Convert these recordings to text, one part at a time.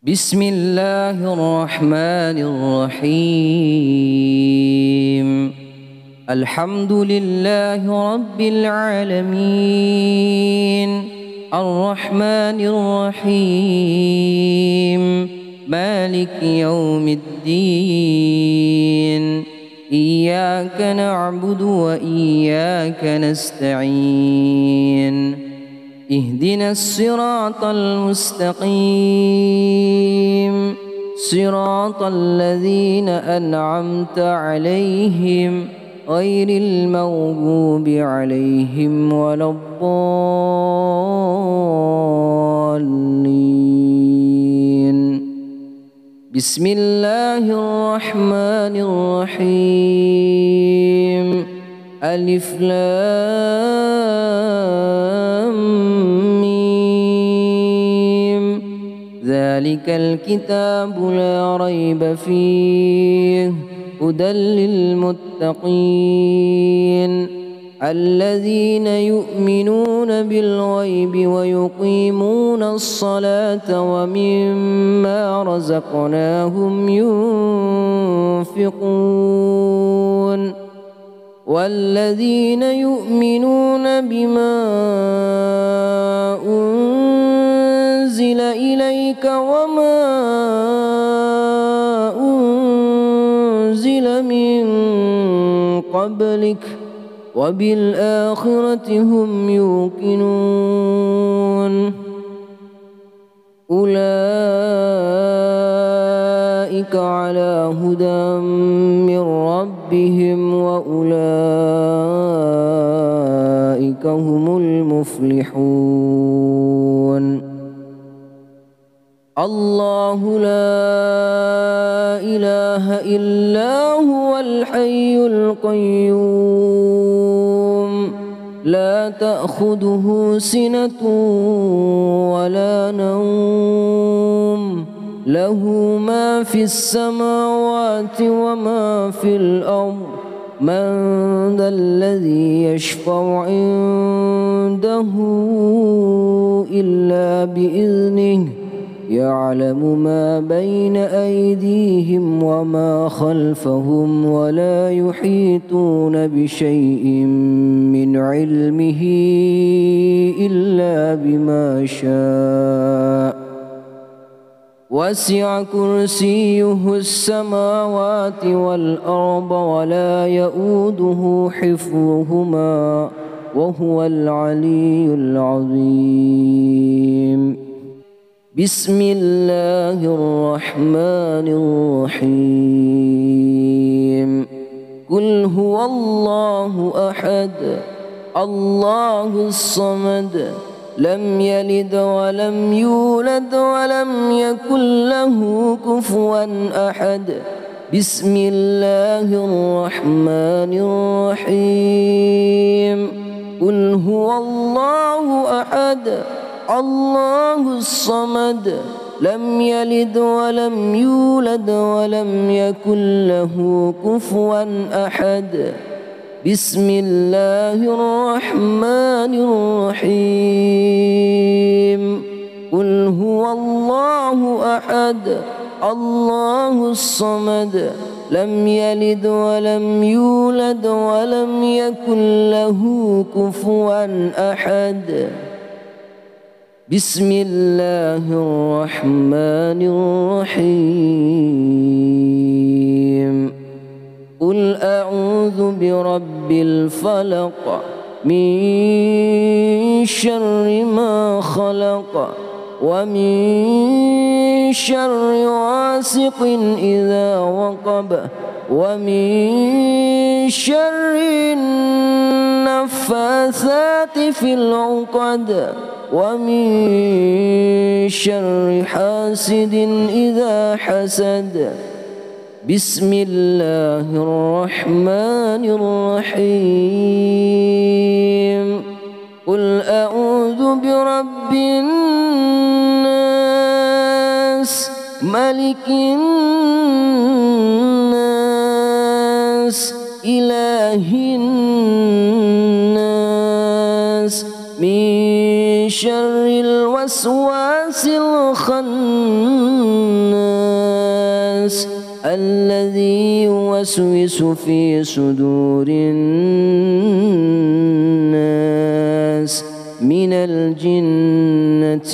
بسم الله الرحمن الرحيم. الحمد لله رب العالمين، الرحمن الرحيم، مالك يوم الدين. إياك نعبد وإياك نستعين. اهدنا الصراط المستقيم، صراط الذين أنعمت عليهم غير المغضوب عليهم ولا الضالين. بسم الله الرحمن الرحيم. ألف لام ميم. ذلك الكتاب لا ريب فيه هدى للمتقين الذين يؤمنون بالغيب ويقيمون الصلاة ومما رزقناهم ينفقون والذين يؤمنون بما أنزل إليك وما أنزل من قبلك وبالآخرة هم يوقنون. أولئك على هدى من ربهم وأولئك هم المفلحون. الله لا إله إلا هو الحي القيوم، لا تأخذه سنة ولا نوم، له ما في السماوات وما في الأرض. من ذا الذي يشفع عنده إلا بإذنه، يعلم ما بين أيديهم وما خلفهم ولا يحيطون بشيء من علمه إلا بما شاء. وسع كرسيه السماوات والأرض ولا يؤوده حفظهما وهو العلي العظيم. بسم الله الرحمن الرحيم. قل هو الله أحد الله الصمد لم يلد ولم يولد ولم يكن له كفوا أحد. بسم الله الرحمن الرحيم. قل هو الله أحد الله الصمد لم يلد ولم يولد ولم يكن له كفوا أحد. بسم الله الرحمن الرحيم. قل هو الله أحد الله الصمد لم يلد ولم يولد ولم يكن له كفوا أحد. بسم الله الرحمن الرحيم. قل أعوذ برب الفلق من شر ما خلق ومن شر غاسق إذا وقب ومن شر النفاثات في العقد ومن شر حاسد إذا حسد. بسم الله الرحمن الرحيم. قل أعوذ برب الناس ملك الناس إله الناس من شر الوسواس الخناس الذي يوسوس في صدور الناس من الجنة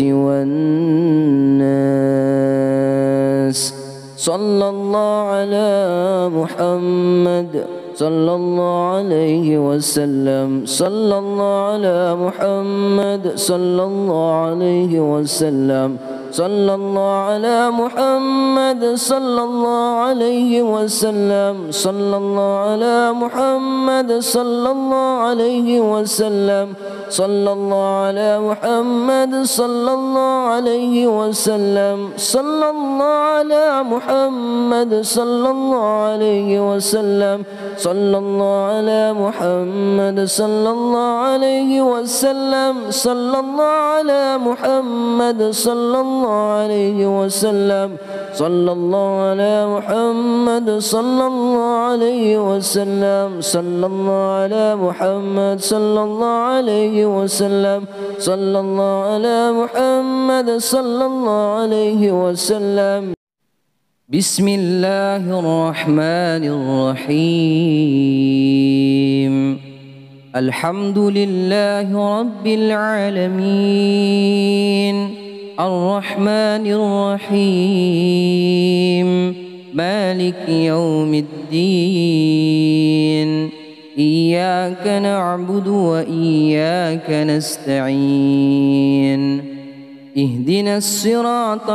والناس. صلى الله على محمد صلى الله عليه وسلم. صلى الله على محمد صلى الله عليه وسلم. صلى الله على محمد صلى الله عليه وسلم. صلى الله على محمد صلى الله عليه وسلم. صلى الله على محمد صلى الله عليه وسلم. صلى الله على محمد صلى الله عليه وسلم. صلى الله على محمد صلى الله عليه وسلم. صلى الله على محمد صلى الله عليه وسلم. صلى الله على محمد صلى الله عليه وسلم. صلى الله على محمد صلى الله عليه وسلم. صلى الله على محمد صلى الله عليه وسلم. بسم الله الرحمن الرحيم. الحمد لله رب العالمين الرحمن الرحيم مالك يوم الدين. إياك نعبد وإياك نستعين. اهدنا الصراط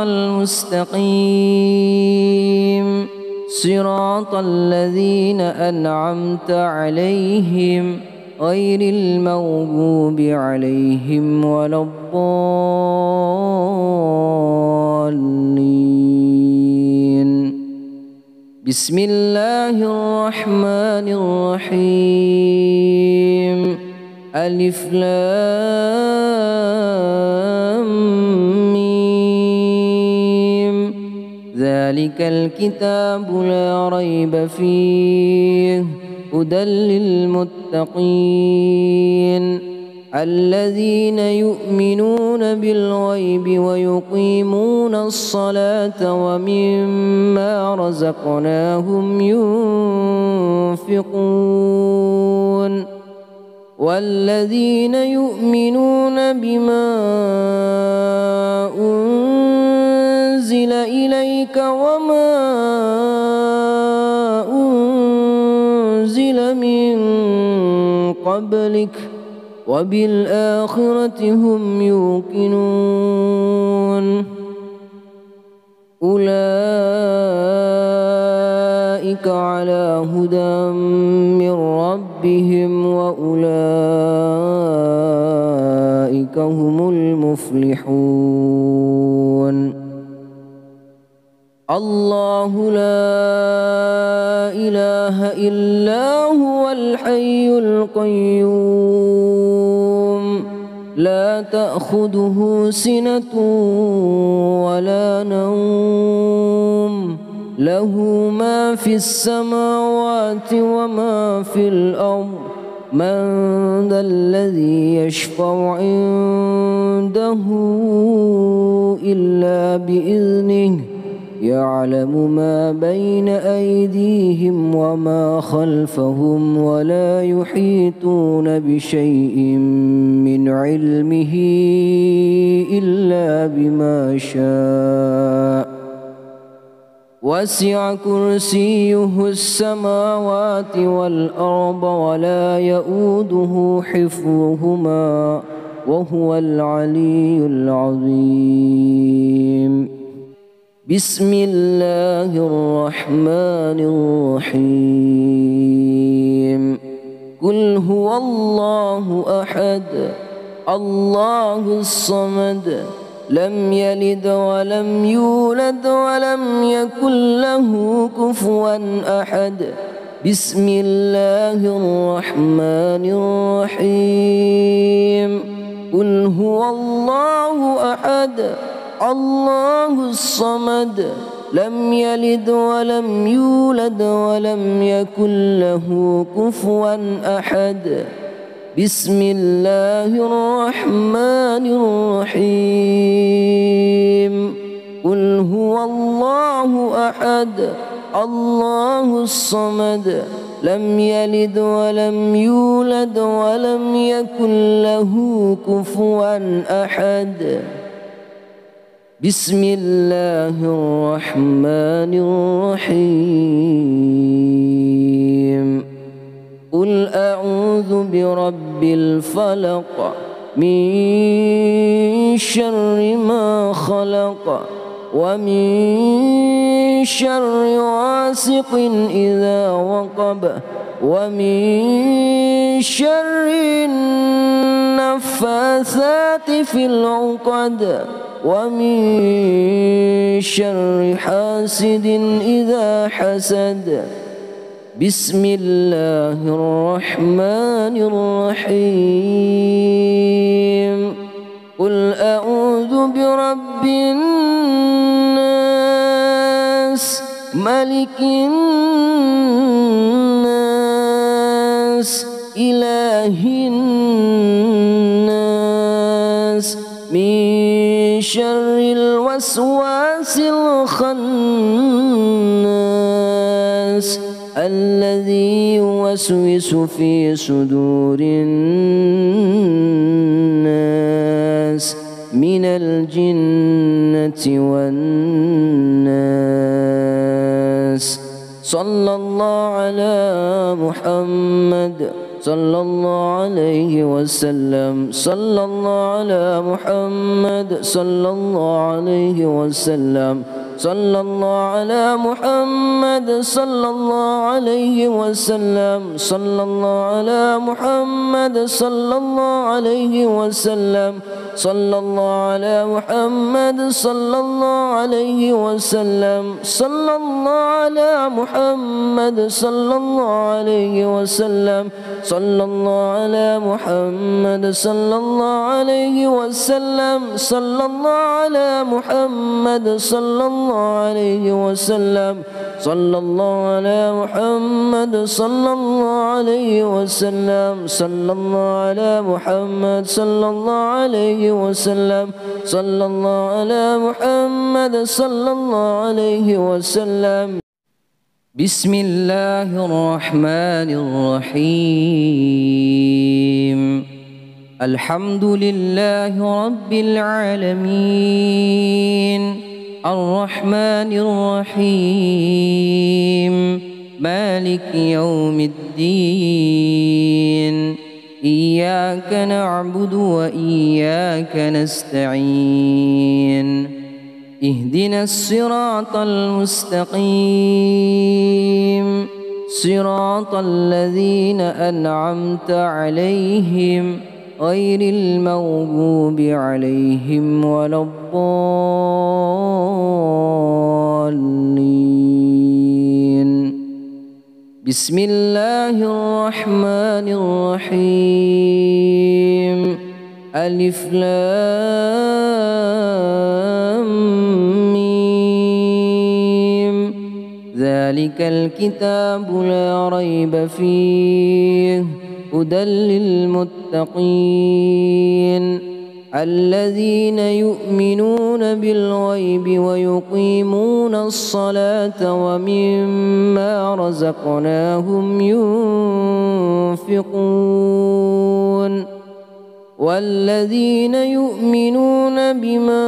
المستقيم صراط الذين أنعمت عليهم غير المغضوب عليهم ولا الضالين. بسم الله الرحمن الرحيم. ألف لام ميم. ذلك الكتاب لا ريب فيه هدى للمتقين الذين يؤمنون بالغيب ويقيمون الصلاة ومما رزقناهم ينفقون والذين يؤمنون بما أنزل إليك وما أنزل من قبلك وبالآخرة هم يوقنون. أولئك على هدى من ربهم وأولئك هم المفلحون. الله لا إله إلا هو الحي القيوم لا تأخذه سنة ولا نوم له ما في السماوات وما في الأرض. من ذا الذي يشفع عنده إلا بإذنه يعلم ما بين أيديهم وما خلفهم ولا يحيطون بشيء من علمه إلا بما شاء. وسع كرسيه السماوات والأرض ولا يؤوده حفظهما وهو العلي العظيم. بسم الله الرحمن الرحيم. قل هو الله أحد الله الصمد لم يلد ولم يولد ولم يكن له كفوا أحد. بسم الله الرحمن الرحيم. قل هو الله أحد الله الصمد لم يلد ولم يولد ولم يكن له كفوا أحد. بسم الله الرحمن الرحيم. قل هو الله أحد الله الصمد لم يلد ولم يولد ولم يكن له كفوا أحد. بسم الله الرحمن الرحيم. قل أعوذ برب الفلق من شر ما خلق ومن شر غاسق إذا وقب ومن شر النفاثات في العقد ومن شر حاسد إذا حسد. بسم الله الرحمن الرحيم. قل أعوذ برب الناس ملك الناس إله الناس من شر الوسواس الخناس الذي يوسوس في صدور الناس من الجنة والناس. صلى الله على محمد صلى الله عليه وسلم. صلى الله على محمد صلى الله عليه وسلم. صلى الله على محمد صلى الله عليه وسلم. صلى الله على محمد صلى الله عليه وسلم. صلى الله على محمد صلى الله عليه وسلم. صلى الله على محمد صلى الله عليه وسلم. صلى الله على محمد صلى الله عليه وسلم. صلى الله على محمد صلى الله عليه وسلم. صلى الله على محمد صلى الله عليه وسلم. صلى الله على محمد صلى الله عليه وسلم. صلى الله على محمد صلى الله عليه وسلم. بسم الله الرحمن الرحيم. الحمد لله رب العالمين الرحمن الرحيم مالك يوم الدين. إياك نعبد وإياك نستعين. اهدنا الصراط المستقيم صراط الذين أنعمت عليهم غير المغضوب عليهم ولا الضالين. بسم الله الرحمن الرحيم. ألف لام ميم. ذلك الكتاب لا ريب فيه هدى للمتقين الذين يؤمنون بالغيب ويقيمون الصلاة ومما رزقناهم ينفقون والذين يؤمنون بما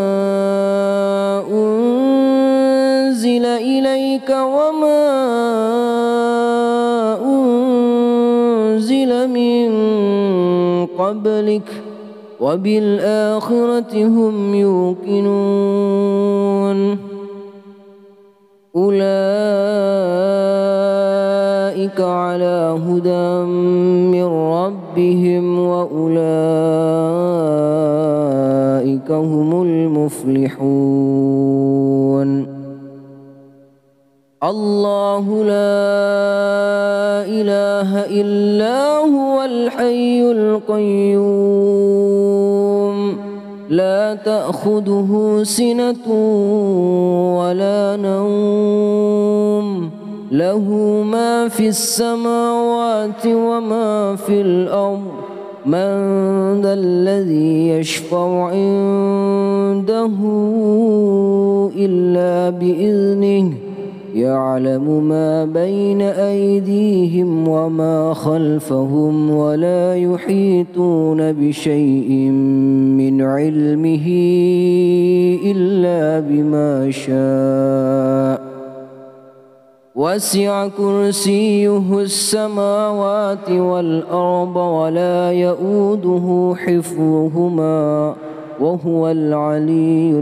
أنزل إليك وما أنزل من قبلك وبالآخرة هم يوقنون أولئك على هدى من ربهم وأولئك هم المفلحون. الله لا إله إلا هو الحي القيوم لا تأخذه سنة ولا نوم له ما في السماوات وما في الأرض من ذا الذي يشفع عنده إلا بإذنه يعلم ما بين أيديهم وما خلفهم ولا يحيطون بشيء من علمه إلا بما شاء وسع كرسيه السماوات والأرض ولا يؤوده حفظهما وهو العلي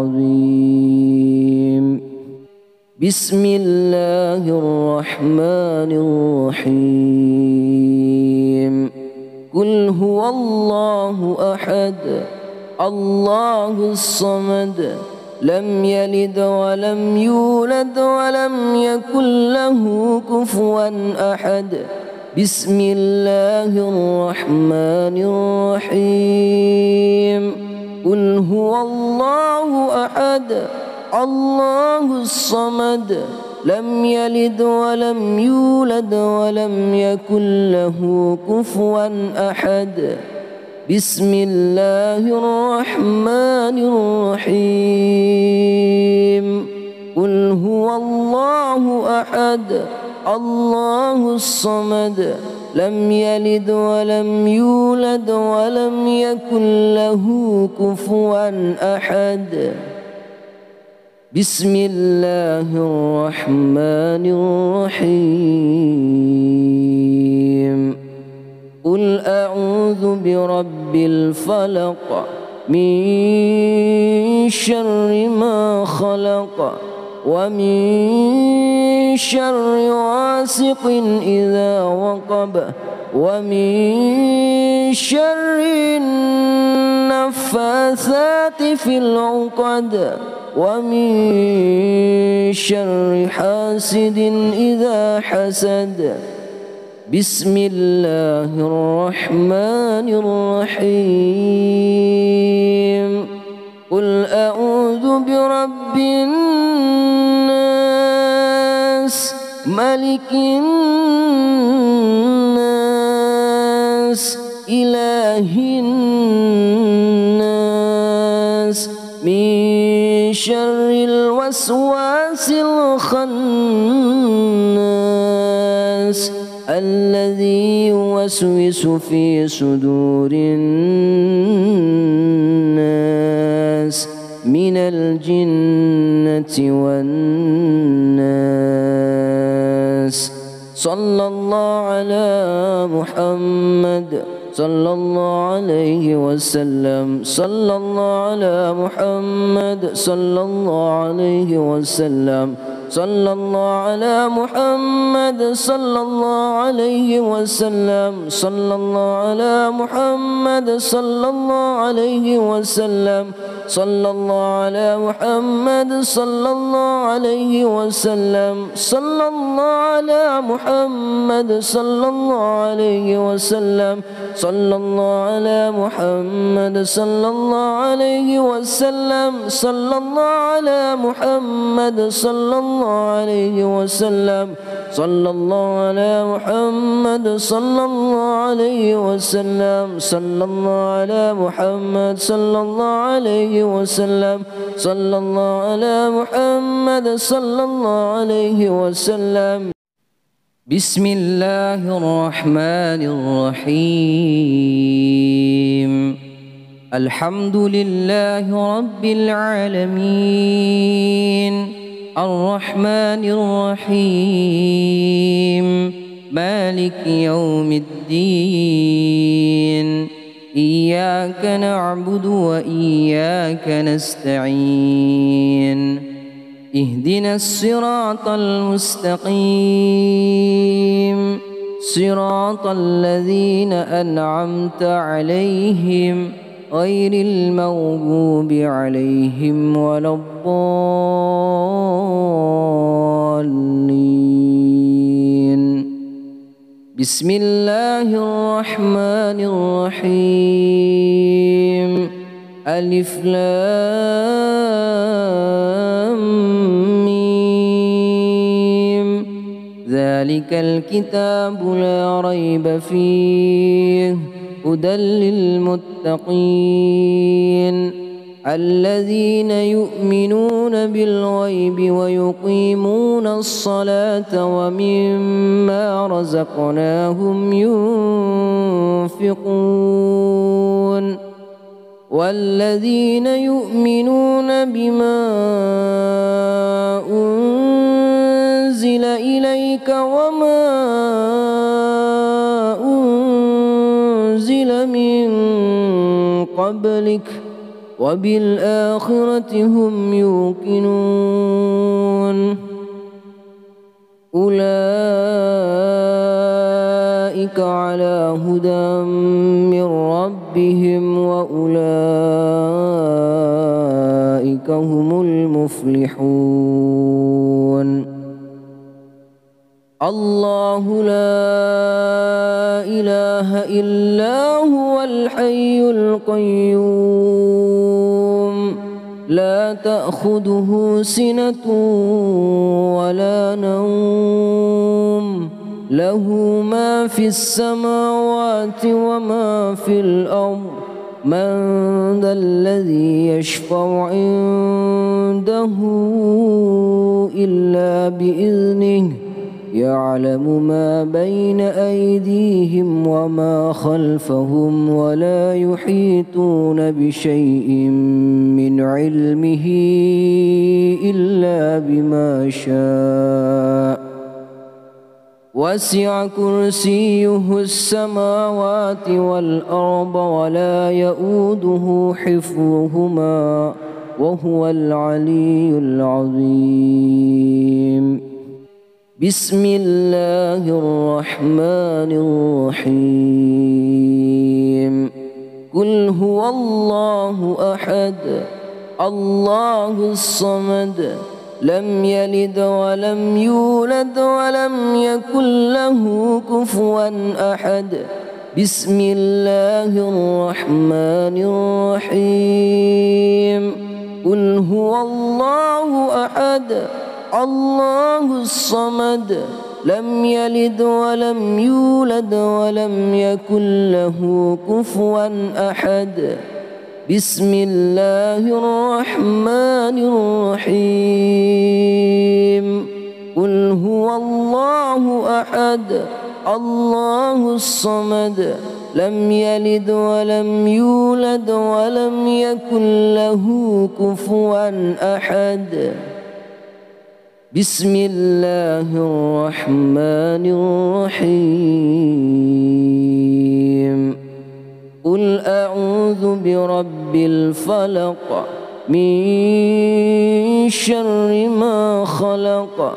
العظيم. بسم الله الرحمن الرحيم. قل هو الله أحد الله الصمد لم يلد ولم يولد ولم يكن له كفوا أحد. بسم الله الرحمن الرحيم. قل هو الله أحد الله الصمد لم يلد ولم يولد ولم يكن له كفوا أحد. بسم الله الرحمن الرحيم. قل هو الله أحد الله الصمد لم يلد ولم يولد ولم يكن له كفوا أحد. بسم الله الرحمن الرحيم. قل أعوذ برب الفلق من شر ما خلق ومن شر غاسق إذا وقب ومن شر النفاثات في العقد ومن شر حاسد إذا حسد. بسم الله الرحمن الرحيم. قل أعوذ برب الناس ملك الناس إله الناس من شر الوسواس الخناس الذي يوسوس في صدور الناس من الجنة والناس. صلى الله على محمد صلى الله عليه وسلم. صلى الله على محمد صلى الله عليه وسلم. صلى الله على محمد صلى الله عليه وسلم. صلى الله على محمد صلى الله عليه وسلم. صلى الله على محمد صلى الله عليه وسلم. صلى الله على محمد صلى الله عليه وسلم. صلى الله على محمد صلى الله عليه وسلم. صلى الله على محمد صلى الله عليه وسلم. صلى الله على محمد صلى الله عليه وسلم. صلى الله على محمد صلى الله عليه وسلم. صلى الله على محمد صلى الله عليه وسلم. بسم الله الرحمن الرحيم. الحمد لله رب العالمين الرحمن الرحيم مالك يوم الدين. إياك نعبد وإياك نستعين. اهدنا الصراط المستقيم صراط الذين أنعمت عليهم غير المغضوب عليهم ولا الضالين. بسم الله الرحمن الرحيم. ألف لام ميم. ذلك الكتاب لا ريب فيه هدى للمتقين الذين يؤمنون بالغيب ويقيمون الصلاة ومما رزقناهم ينفقون والذين يؤمنون بما أنزل إليك وما أنزل من قبلك وبالآخرة هم يوقنون أولئك على هدى من ربهم وأولئك هم المفلحون الله لا إله إلا هو الحي القيوم لا تأخذه سنة ولا نوم له ما في السماوات وما في الأرض من ذا الذي يشفع عنده إلا بإذنه يعلم ما بين أيديهم وما خلفهم ولا يحيطون بشيء من علمه إلا بما شاء وسع كرسيه السماوات والأرض ولا يؤوده حفظهما وهو العلي العظيم بسم الله الرحمن الرحيم قل هو الله أحد الله الصمد لم يلد ولم يولد ولم يكن له كفوا أحد بسم الله الرحمن الرحيم قل هو الله أحد الله الصمد لم يلد ولم يولد ولم يكن له كفوا أحد بسم الله الرحمن الرحيم قل هو الله أحد الله الصمد لم يلد ولم يولد ولم يكن له كفوا أحد بسم الله الرحمن الرحيم قل أعوذ برب الفلق من شر ما خلق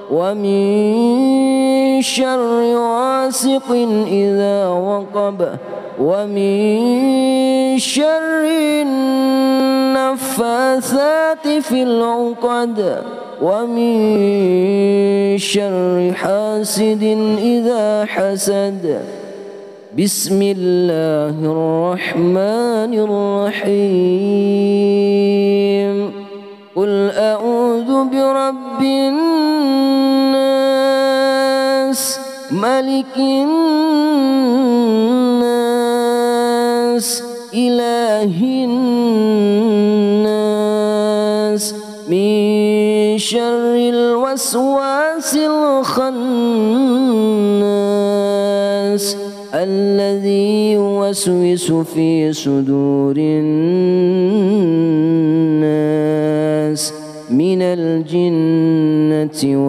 ومن شر غاسق إذا وقب ومن شر النفاثات في العقد ومن شر حاسد إذا حسد بسم الله الرحمن الرحيم قل أعوذ برب الناس ملك الناس إله الناس من شر الوسواس الخناس الذي يوسوس في صدور الناس من الجنة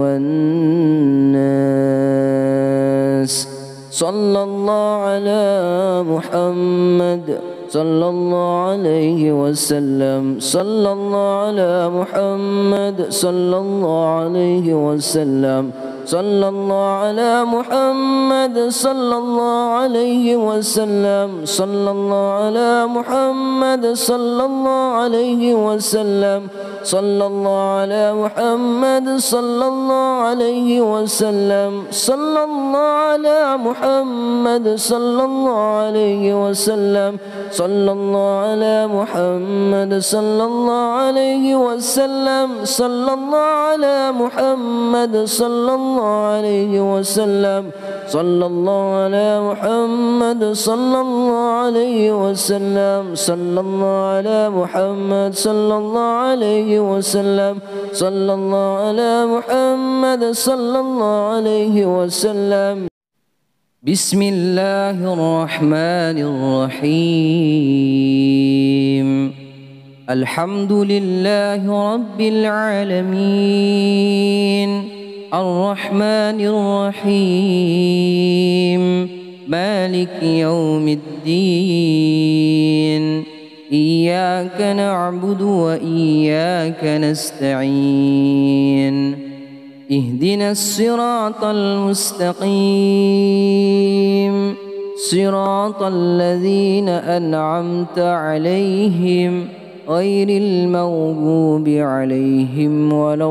والناس صلى الله على محمد صلى الله عليه وسلم صلى الله على محمد صلى الله عليه وسلم صلى الله على محمد صلى الله عليه وسلم صلى الله على محمد صلى الله عليه وسلم صلى الله على محمد صلى الله عليه وسلم صلى الله على محمد صلى الله عليه وسلم صلى الله على محمد صلى الله عليه وسلم صلى الله على محمد صلى الله الله عليه وسلم صلى الله على محمد صلى الله عليه وسلم صلى الله على محمد صلى الله عليه وسلم صلى الله على محمد صلى الله عليه وسلم. بسم الله الرحمن الرحيم. الحمد لله رب العالمين الرحمن الرحيم مالك يوم الدين إياك نعبد وإياك نستعين اهدنا الصراط المستقيم صراط الذين أنعمت عليهم غير المغضوب عليهم ولا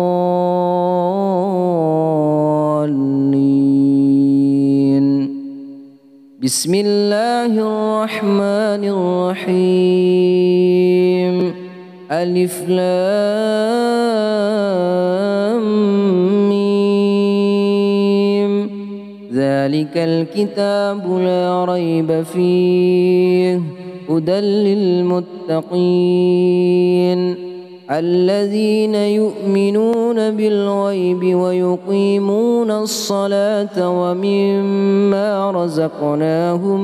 الضالين. بسم الله الرحمن الرحيم. ألف لام ميم. ذلك الكتاب لا ريب فيه هدى للمتقين الذين يؤمنون بالغيب ويقيمون الصلاة ومما رزقناهم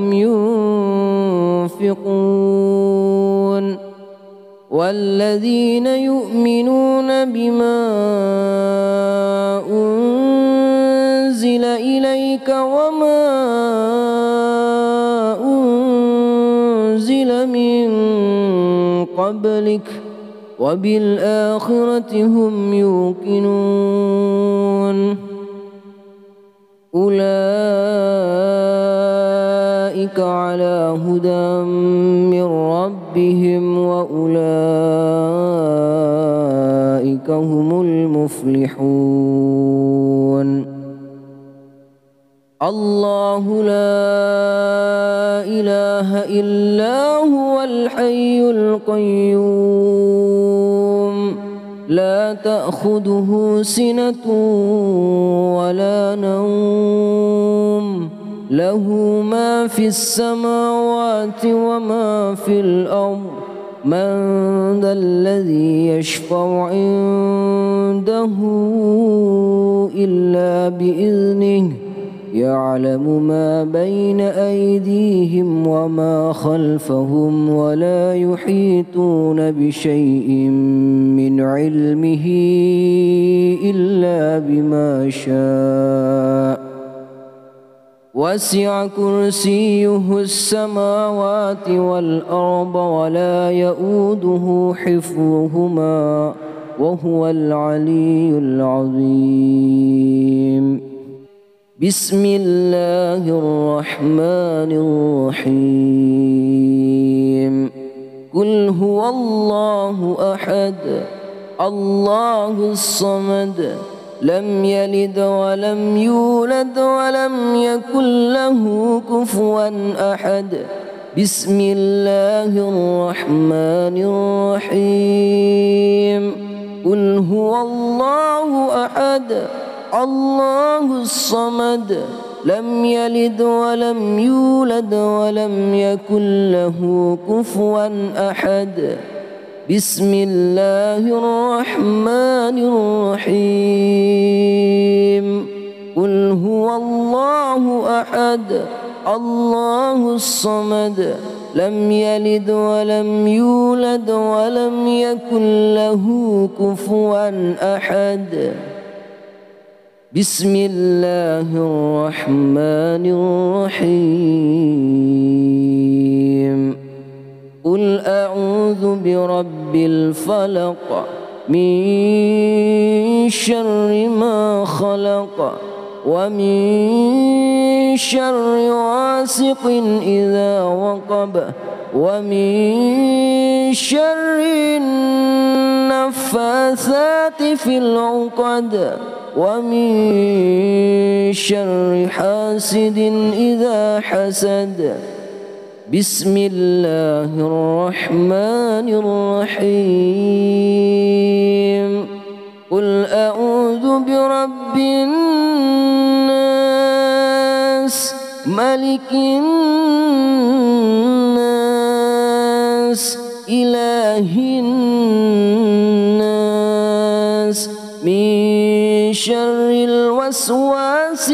ينفقون والذين يؤمنون بما أنزل إليك وما أنزل من قبلك وبالآخرة هم يوقنون أولئك على هدى من ربهم وأولئك هم المفلحون. الله لا إله إلا هو الحي القيوم لا تأخذه سنة ولا نوم له ما في السماوات وما في الأرض من ذا الذي يشفع عنده إلا بإذنه يعلم ما بين أيديهم وما خلفهم ولا يحيطون بشيء من علمه إلا بما شاء وسع كرسيه السماوات والأرض ولا يؤوده حفظهما وهو العلي العظيم. بسم الله الرحمن الرحيم. قل هو الله أحد الله الصمد لم يلد ولم يولد ولم يكن له كفوا أحد. بسم الله الرحمن الرحيم. قل هو الله أحد الله الصمد لم يلد ولم يولد ولم يكن له كفوا أحد. بسم الله الرحمن الرحيم. قل هو الله أحد الله الصمد لم يلد ولم يولد ولم يكن له كفوا أحد. بسم الله الرحمن الرحيم. قل أعوذ برب الفلق من شر ما خلق ومن شر غاسق إذا وقب ومن شر النفاثات في العقد ومن شر حاسد إذا حسد. بسم الله الرحمن الرحيم. قل أعوذ برب رب الناس ملك الناس إله الناس من شر الوسواس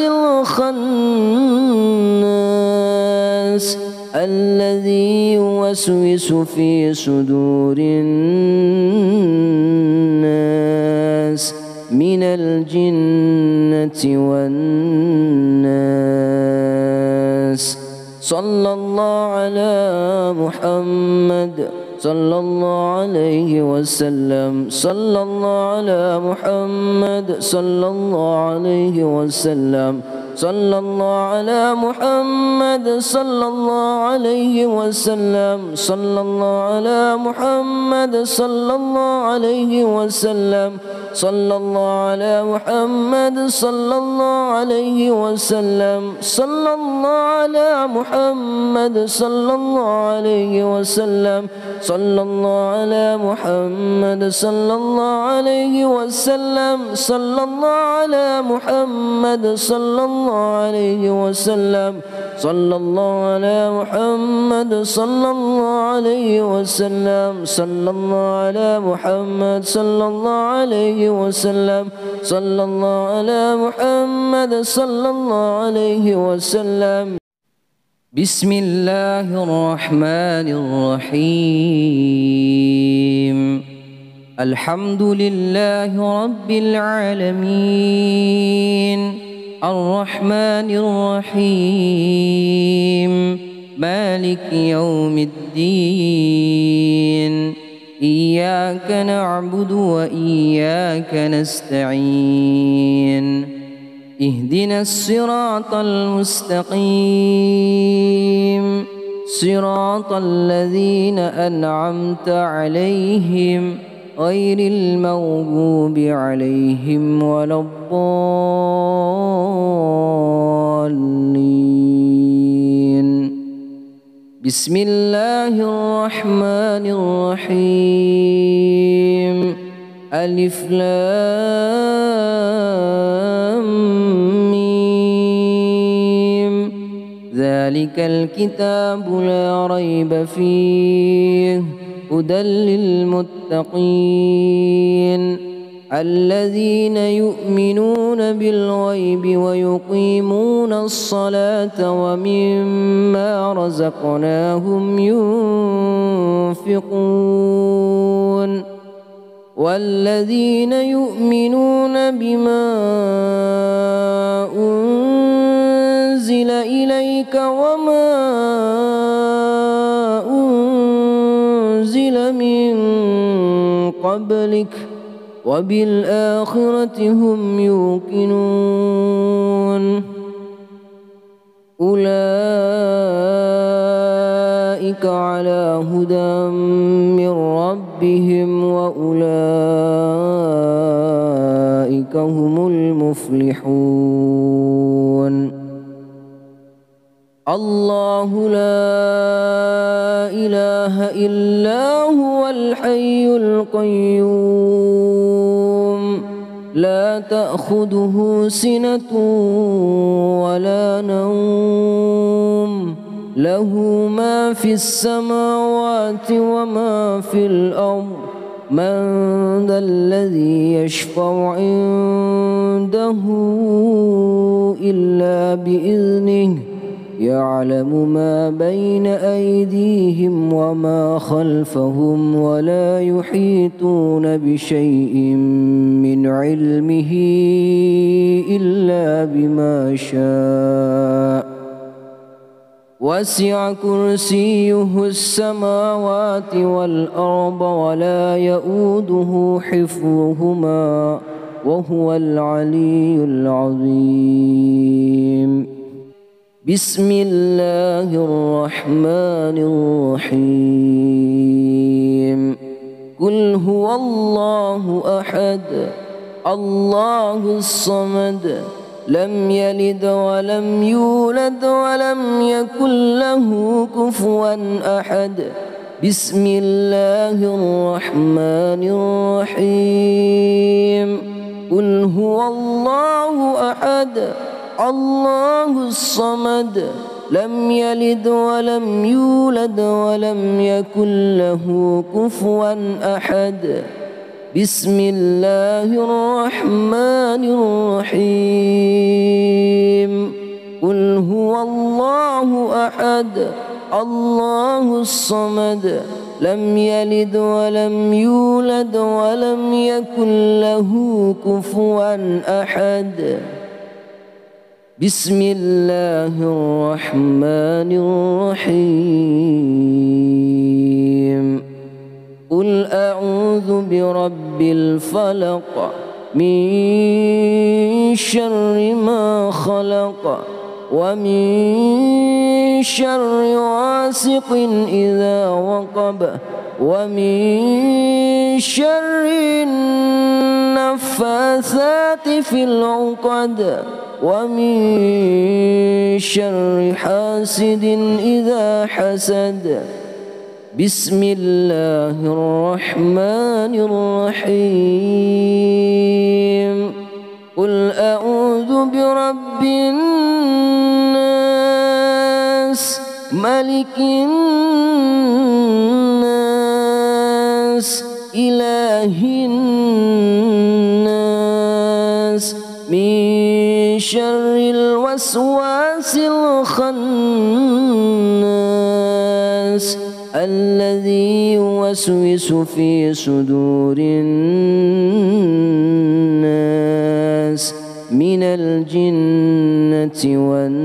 الخناس الذي يوسوس في صدور الناس من الجنة والناس. صلى الله على محمد صلى الله عليه وسلم. صلى الله على محمد صلى الله عليه وسلم. صلى الله على محمد صلى الله عليه وسلم. صلى الله على محمد صلى الله عليه وسلم. صلى الله على محمد صلى الله عليه وسلم. صلى الله على محمد صلى الله عليه وسلم. صلى الله على محمد صلى الله عليه وسلم. صلى الله على محمد صلى الله عليه وسلم. صلى الله على محمد صلى الله عليه وسلم. صلى الله على محمد صلى الله عليه وسلم. صلى الله على محمد صلى الله عليه وسلم. بسم الله الرحمن الرحيم. الحمد لله رب العالمين الرحمن الرحيم مالك يوم الدين إياك نعبد وإياك نستعين اهدنا الصراط المستقيم صراط الذين أنعمت عليهم غير المغضوب عليهم ولا الضالين. بسم الله الرحمن الرحيم. ألف لام ميم ذلك الكتاب لا ريب فيه هدى للمتقين الذين يؤمنون بالغيب ويقيمون الصلاة ومما رزقناهم ينفقون والذين يؤمنون بما أنزل إليك وما أنزل من قبلك وبالآخرة هم يوقنون أولئك على هدى من ربهم وأولئك هم المفلحون. الله لا إله إلا هو الحي القيوم لا تأخذه سنة ولا نوم له ما في السماوات وما في الأرض من ذا الذي يشفع عنده إلا بإذنه يعلم ما بين أيديهم وما خلفهم ولا يحيطون بشيء من علمه إلا بما شاء وسع كرسيه السماوات والأرض ولا يؤوده حفظهما وهو العلي العظيم. بسم الله الرحمن الرحيم. قل هو الله أحد الله الصمد لم يلد ولم يولد ولم يكن له كفوا أحد. بسم الله الرحمن الرحيم. قل هو الله أحد الله الصمد لم يلد ولم يولد ولم يكن له كفوا أحد بسم الله الرحمن الرحيم قل هو الله أحد الله الصمد لم يلد ولم يولد ولم يكن له كفوا أحد بسم الله الرحمن الرحيم قل أعوذ برب الفلق من شر ما خلق ومن شر غاسق إذا وقب ومن شر النفاثات في العقد ومن شر حاسد إذا حسد بسم الله الرحمن الرحيم قل أعوذ برب الناس ملك الناس إله الناس من شر الوسواس الخناس الذي يوسوس في صدور الناس من الجنة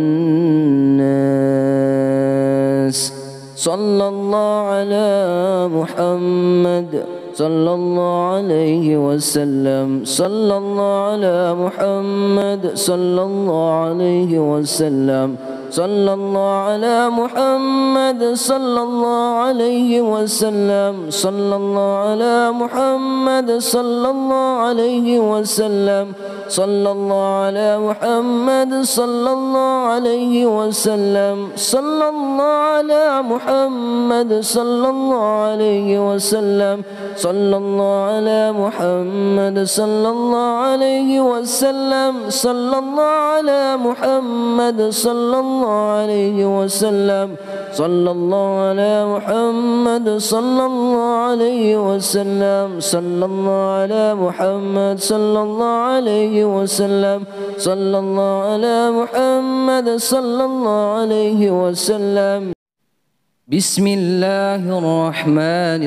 والناس صلى الله على محمد صلى الله عليه وسلم صلى الله على محمد صلى الله عليه وسلم صلى الله على محمد صلى الله عليه وسلم صلى الله على محمد صلى الله عليه وسلم صلى الله على محمد صلى الله عليه وسلم صلى الله على محمد صلى الله عليه وسلم صلى الله على محمد صلى الله عليه وسلم صلى الله على محمد صلى الله عليه وسلم صلى الله على محمد صلى الله عليه وسلم صلى الله على محمد صلى الله عليه وسلم صلى الله على محمد صلى الله عليه وسلم بسم الله الرحمن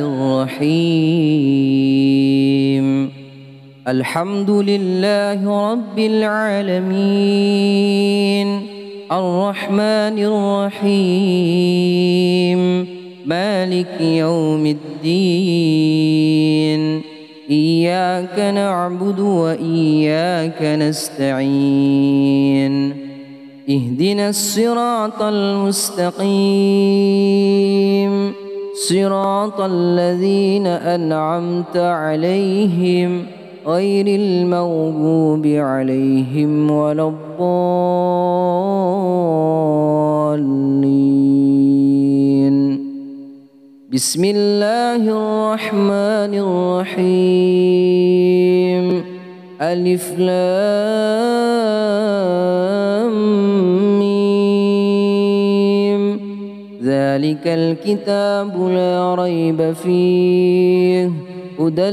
الرحيم الحمد لله رب العالمين الرحمن الرحيم مالك يوم الدين إياك نعبد وإياك نستعين اهدنا الصراط المستقيم صراط الذين أنعمت عليهم غير المغضوب عليهم ولا الضالين بسم الله الرحمن الرحيم ألف لام ميم ذلك الكتاب لا ريب فيه هدى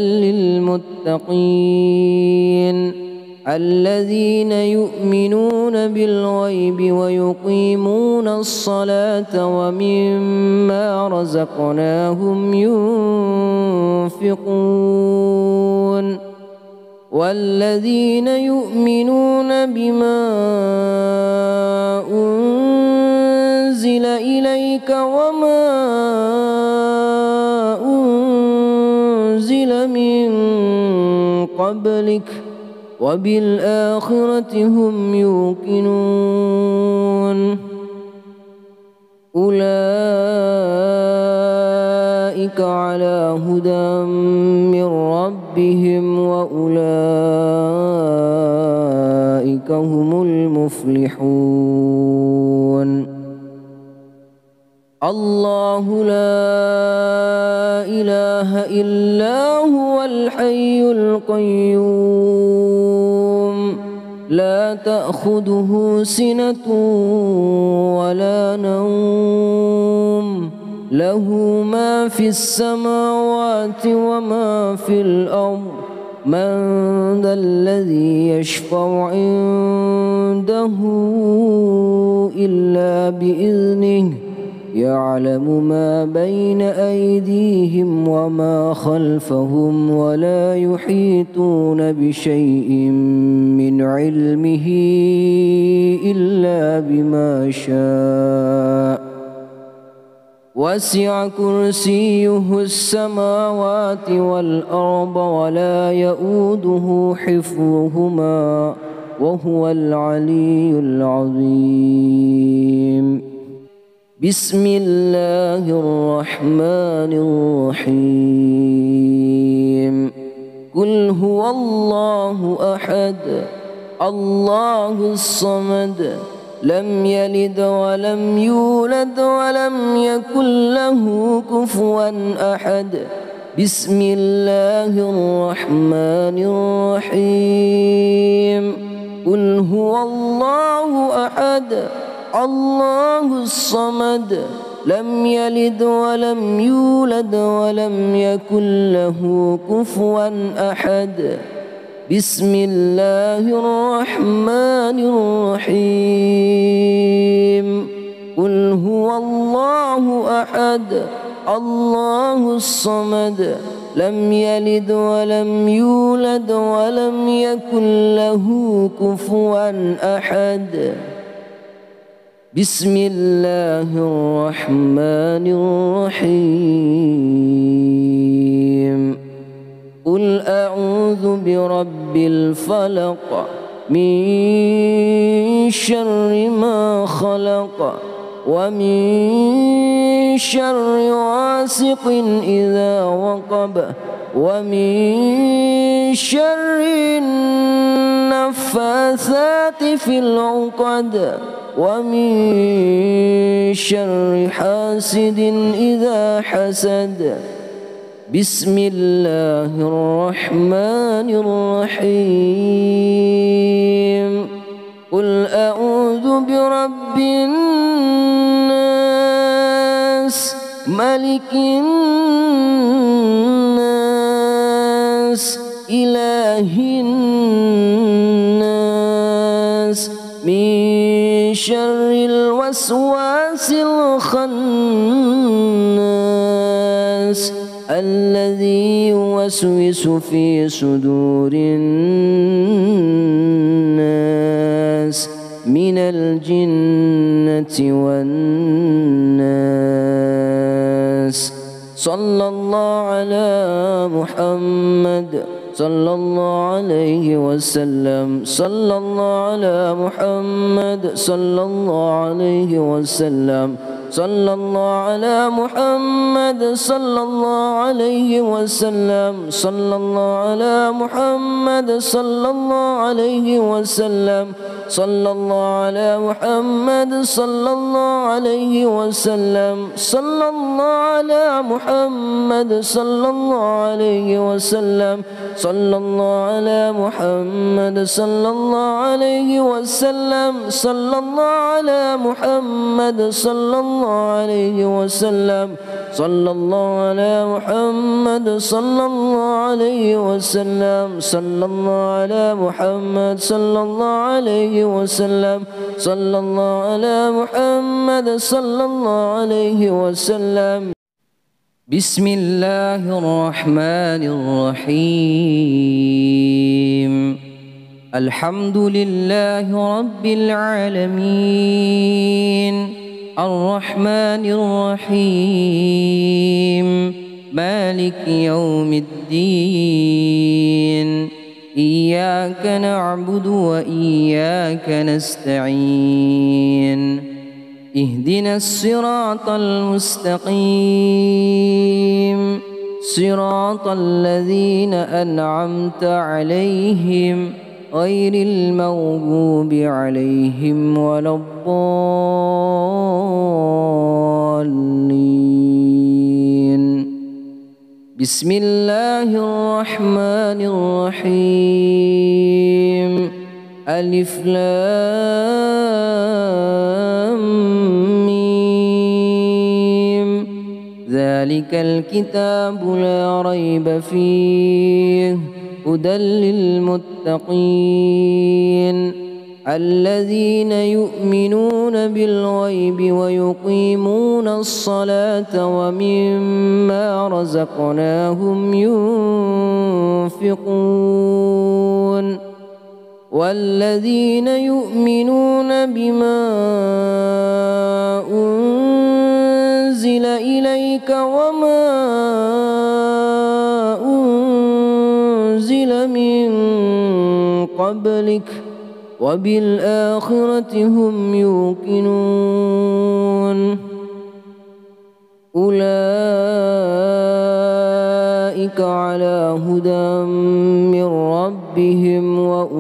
للمتقين الذين يؤمنون بالغيب ويقيمون الصلاة ومما رزقناهم ينفقون والذين يؤمنون بما أنزل إليك وما أنزل من قبلك وبالآخرة هم يوقنون أولئك على هدى من ربهم وأولئك هم المفلحون الله لا إله إلا هو الحي القيوم لا تأخذه سنة ولا نوم له ما في السماوات وما في الأرض من ذا الذي يشفع عنده إلا بإذنه يعلم ما بين أيديهم وما خلفهم ولا يحيطون بشيء من علمه إلا بما شاء وسع كرسيه السماوات والأرض ولا يؤوده حفظهما وهو العلي العظيم. بسم الله الرحمن الرحيم. قل هو الله أحد الله الصمد لم يلد ولم يولد ولم يكن له كفوا أحد. بسم الله الرحمن الرحيم. قل هو الله أحد الله الصمد لم يلد ولم يولد ولم يكن له كفوا أحد. بسم الله الرحمن الرحيم. قل هو الله أحد الله الصمد لم يلد ولم يولد ولم يكن له كفوا أحد. بسم الله الرحمن الرحيم. قل أعوذ برب الفلق من شر ما خلق ومن شر غاسق إذا وقب ومن شر النفاثات في العقد ومن شر حاسد إذا حسد. بسم الله الرحمن الرحيم. قل أعوذ برب الناس ملك الناس إله الناس من شر الوسواس الخناس الذي يوسوس في صدور الناس من الجنة والناس. صلى الله على محمد صلى الله عليه وسلم. صلى الله على محمد صلى الله عليه وسلم. صلى الله على محمد صلى الله عليه وسلم. صلى الله على محمد صلى الله عليه وسلم. صلى الله على محمد صلى الله عليه وسلم. صلى الله على محمد صلى الله عليه وسلم. صلى الله على محمد صلى الله عليه وسلم. صلى الله على محمد صلى الله عليه وسلم. صلى الله على محمد صلى الله عليه وسلم. صلى الله على محمد صلى الله عليه وسلم. صلى الله على محمد صلى الله عليه وسلم. بسم الله الرحمن الرحيم. الحمد لله رب العالمين الرحمن الرحيم مالك يوم الدين إياك نعبد وإياك نستعين اهدنا الصراط المستقيم صراط الذين أنعمت عليهم غير المغضوب عليهم ولا الضالين. بسم الله الرحمن الرحيم. ألف لام ميم ذلك الكتاب لا ريب فيه هدى للمتقين الذين يؤمنون بالغيب ويقيمون الصلاة ومما رزقناهم ينفقون والذين يؤمنون بما أنزل إليك وما أنزل من قبلك وبالآخرة هم يوقنون أولئك على هدى من ربهم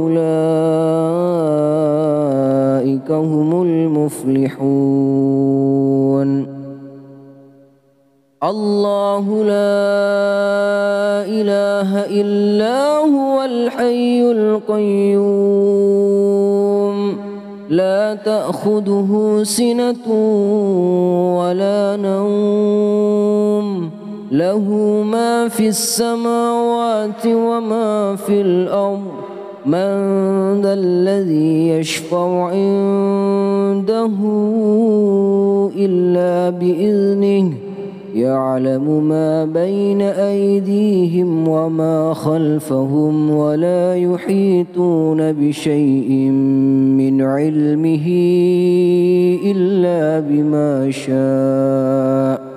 وأولئك هم المفلحون الله لا إله إلا هو الحي القيوم لا تأخذه سنة ولا نوم له ما في السماوات وما في الأرض من ذا الذي يشفع عنده إلا بإذنه يعلم ما بين أيديهم وما خلفهم ولا يحيطون بشيء من علمه إلا بما شاء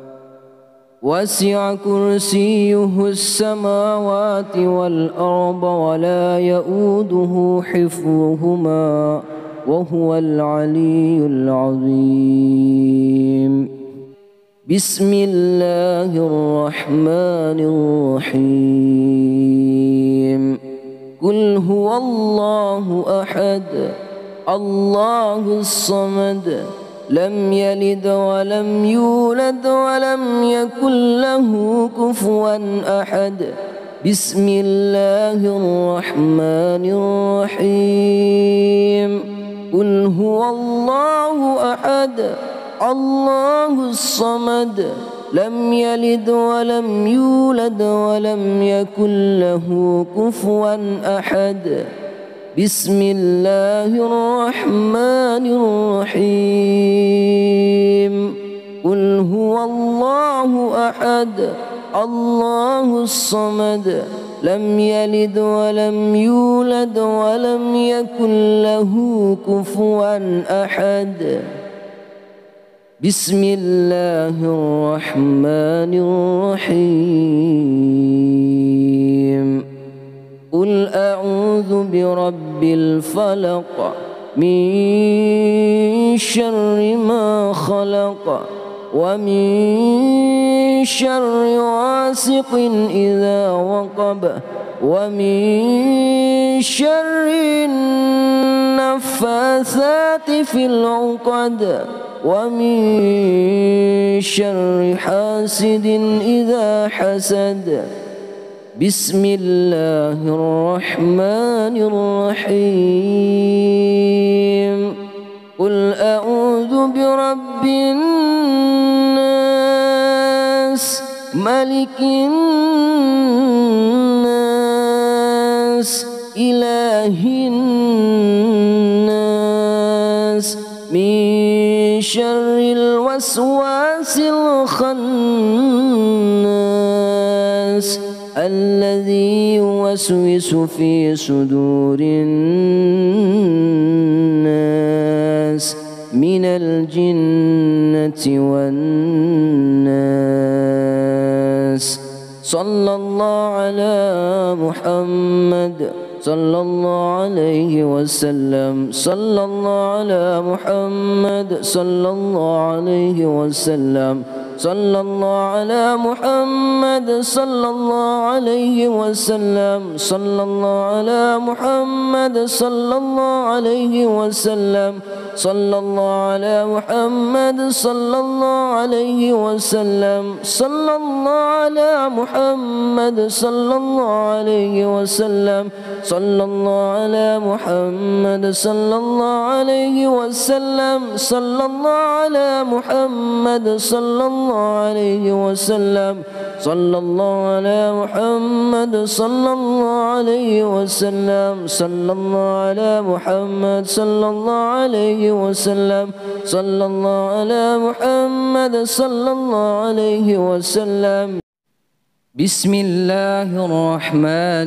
وسع كرسيه السماوات والأرض ولا يؤوده حفظهما وهو العلي العظيم بسم الله الرحمن الرحيم قل هو الله أحد الله الصمد لم يلد ولم يولد ولم يكن له كفوا أحد بسم الله الرحمن الرحيم قل هو الله أحد الله الصمد لم يلد ولم يولد ولم يكن له كفوا أحد بسم الله الرحمن الرحيم قل هو الله أحد الله الصمد لم يلد ولم يولد ولم يكن له كفوا أحد بسم الله الرحمن الرحيم قل أعوذ برب الفلق من شر ما خلق ومن شر غاسق إذا وقب ومن شر النفاثات في العقد ومن شر حاسد إذا حسد بسم الله الرحمن الرحيم قل أعوذ برب الناس ملك الناس إله الناس من شر الوسواس الخناس الذي يوسوس في صدور الناس من الجنة والناس صلى الله على محمد صلى الله عليه وسلم صلى الله على محمد صلى الله عليه وسلم صلى الله على محمد صلى الله عليه وسلم صلى الله على محمد صلى الله عليه وسلم صلى الله على محمد صلى الله عليه وسلم صلى الله على محمد صلى الله عليه وسلم صلى الله على محمد صلى الله عليه وسلم صلى الله على محمد صلى الله عليه وسلم صلى الله على محمد صلى الله عليه وسلم صلى الله على محمد صلى الله عليه وسلم صلى الله على محمد صلى الله عليه وسلم. بسم الله الرحمن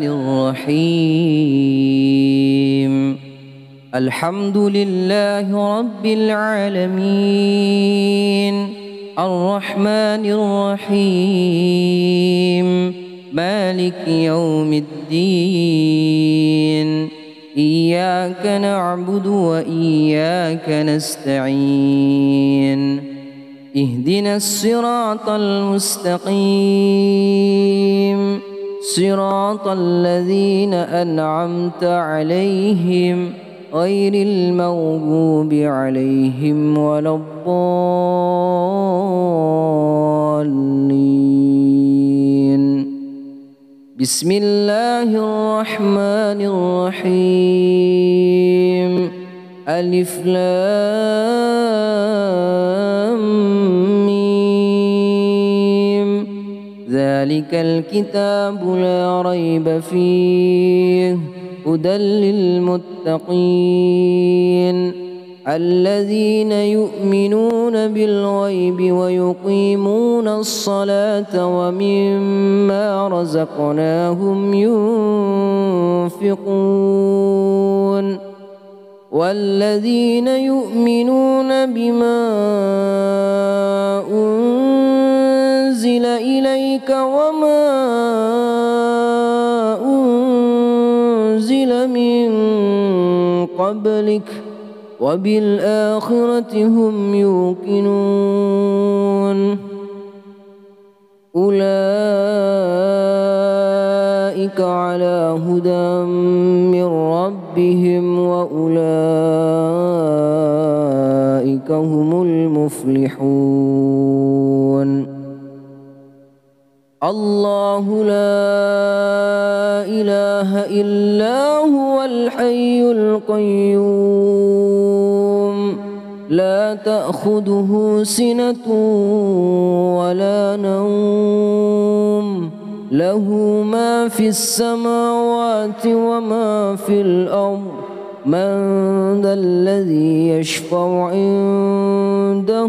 الرحيم. الحمد لله رب العالمين الرحمن الرحيم مالك يوم الدين إياك نعبد وإياك نستعين اهدنا الصراط المستقيم صراط الذين أنعمت عليهم غير المغضوب عليهم ولا الضالين. بسم الله الرحمن الرحيم. ألف لام ميم. ذلك الكتاب لا ريب فيه هدى للمتقين الذين يؤمنون بالغيب ويقيمون الصلاة ومما رزقناهم ينفقون والذين يؤمنون بما أنزل إليك وما أنزل من قبلك وبالآخرة هم يوقنون أولئك على هدى من ربهم وأولئك هم المفلحون. الله لا إله إلا هو الحي القيوم لا تأخذه سنة ولا نوم له ما في السماوات وما في الأرض من ذا الذي يشفع عنده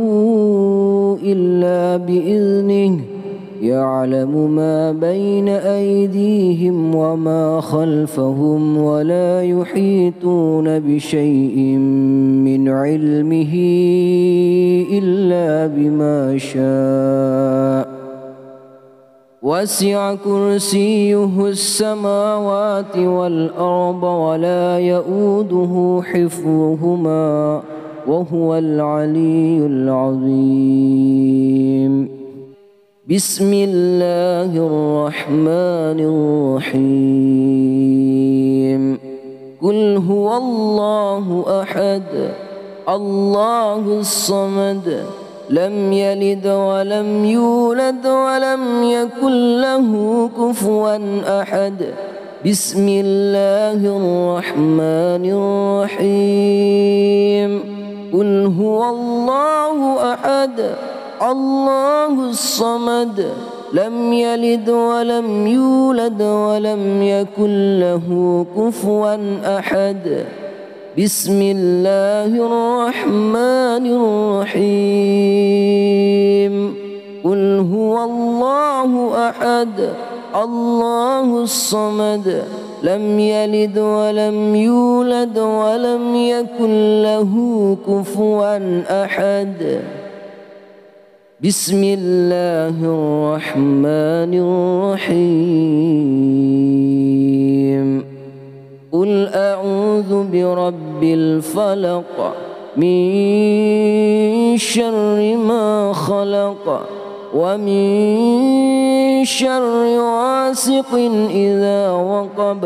إلا بإذنه يعلم ما بين أيديهم وما خلفهم ولا يحيطون بشيء من علمه إلا بما شاء وسع كرسيه السماوات والأرض ولا يؤوده حفظهما وهو العلي العظيم. بسم الله الرحمن الرحيم. قل هو الله أحد الله الصمد لم يلد ولم يولد ولم يكن له كفوا أحد. بسم الله الرحمن الرحيم. قل هو الله أحد الله الصمد لم يلد ولم يولد ولم يكن له كفوا أحد. بسم الله الرحمن الرحيم. قل هو الله أحد الله الصمد لم يلد ولم يولد ولم يكن له كفوا أحد. بسم الله الرحمن الرحيم. قل أعوذ برب الفلق من شر ما خلق ومن شر غاسق إذا وقب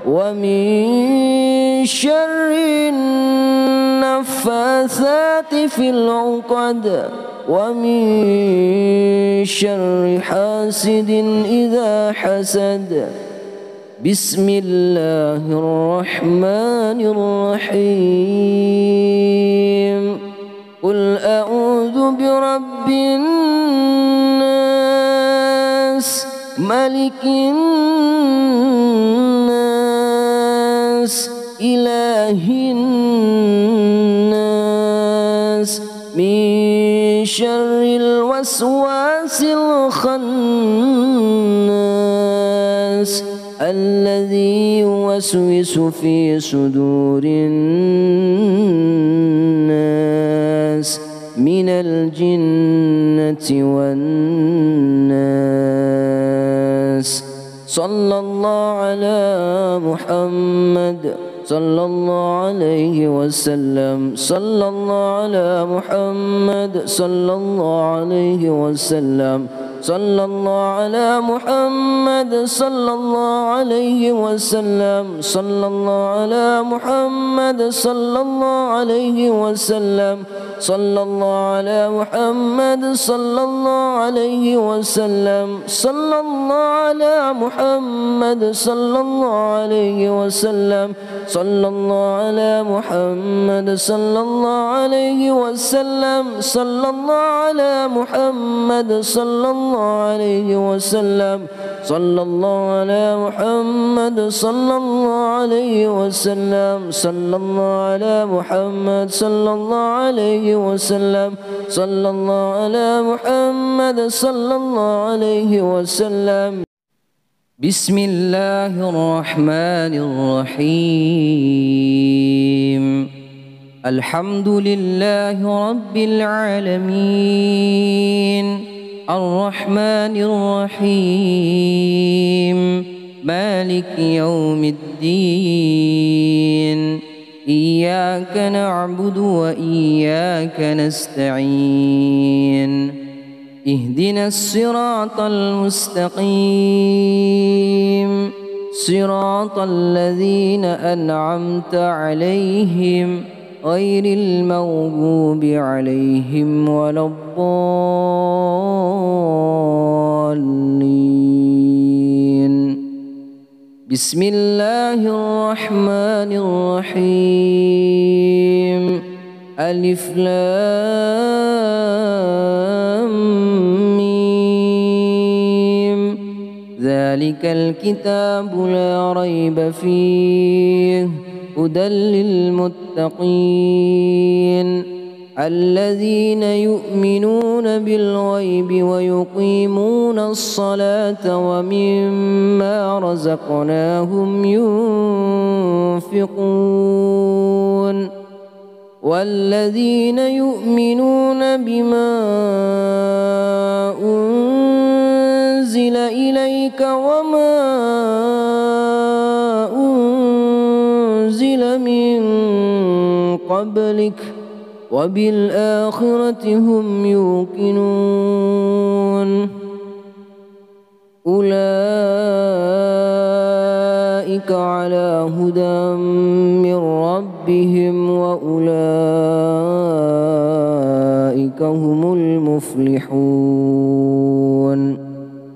ومن شر النفاثات في العقد ومن شر حاسد إذا حسد. بسم الله الرحمن الرحيم. قل أعوذ برب الناس ملك الناس إله الناس من شر الوسواس الخناس الذي يوسوس في صدور الناس من الجنة والناس. صلى الله على محمد صلى الله عليه وسلم. صلى الله على محمد صلى الله عليه وسلم. صلى الله على محمد صلى الله عليه وسلم. صلى الله على محمد صلى الله عليه وسلم. صلى الله على محمد صلى الله عليه وسلم. صلى الله على محمد صلى الله عليه وسلم. صلى الله على محمد صلى الله عليه وسلم. صلى الله على محمد صلى الله عليه وسلم. صلى الله على محمد صلى الله عليه وسلم. صلى الله على محمد صلى الله عليه وسلم. صلى الله على محمد صلى الله عليه وسلم. بسم الله الرحمن الرحيم. الحمد لله رب العالمين الرحمن الرحيم مالك يوم الدين إياك نعبد وإياك نستعين اهدنا الصراط المستقيم صراط الذين أنعمت عليهم غير المغضوب عليهم ولا الضالين. بسم الله الرحمن الرحيم. ألف لام ميم ذلك الكتاب لا ريب فيه هدى للمتقين الذين يؤمنون بالغيب ويقيمون الصلاة ومما رزقناهم ينفقون والذين يؤمنون بما أنزل إليك وما أنزل من قبلك وبالآخرة هم يوقنون أولئك على هدى من ربهم وأولئك هم المفلحون.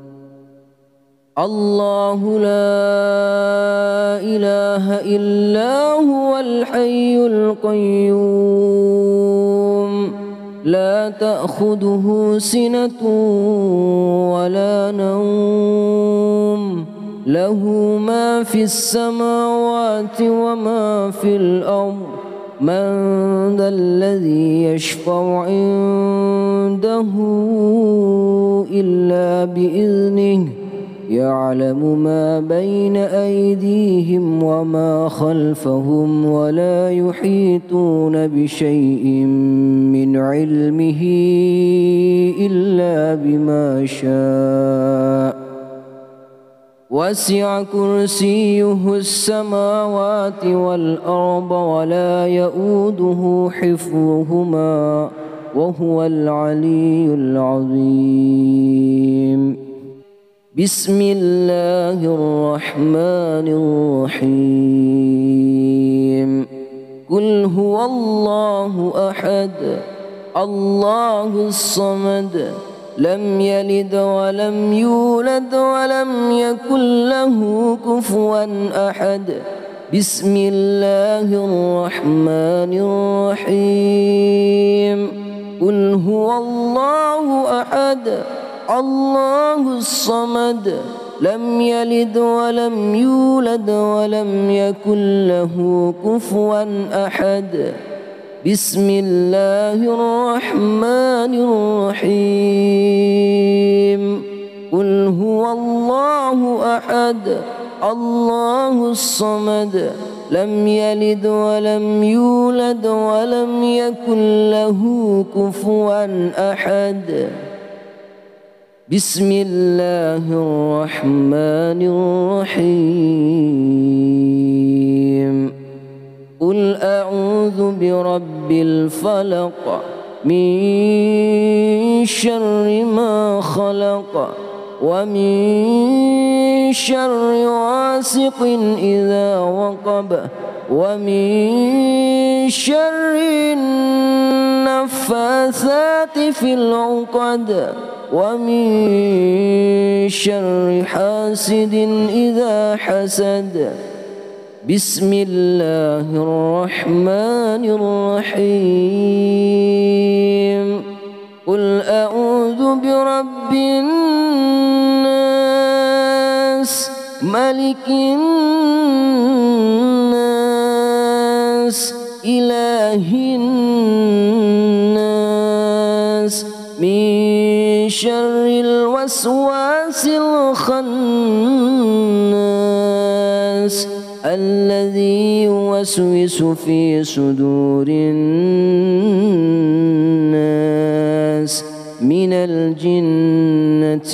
الله لا إله إلا هو الحي القيوم لا تأخذه سنة ولا نوم له ما في السماوات وما في الأرض من ذا الذي يشفع عنده إلا بإذنه يعلم ما بين أيديهم وما خلفهم ولا يحيطون بشيء من علمه إلا بما شاء وسع كرسيه السماوات والأرض ولا يؤوده حفظهما وهو العلي العظيم. بسم الله الرحمن الرحيم. قل هو الله أحد الله الصمد لم يلد ولم يولد ولم يكن له كفوا أحد. بسم الله الرحمن الرحيم. قل هو الله أحد الله الصمد لم يلد ولم يولد ولم يكن له كفوا أحد. بسم الله الرحمن الرحيم. قل هو الله أحد الله الصمد لم يلد ولم يولد ولم يكن له كفوا أحد. بسم الله الرحمن الرحيم. قل أعوذ برب الفلق من شر ما خلق ومن شر غاسق إذا وقب ومن شر النفاثات في العقد ومن شر حاسد إذا حسد. بسم الله الرحمن الرحيم. قل أعوذ برب الناس ملك الناس إله الناس من شر الوسواس الخناس الذي يوسوس في صدور الناس من الجنة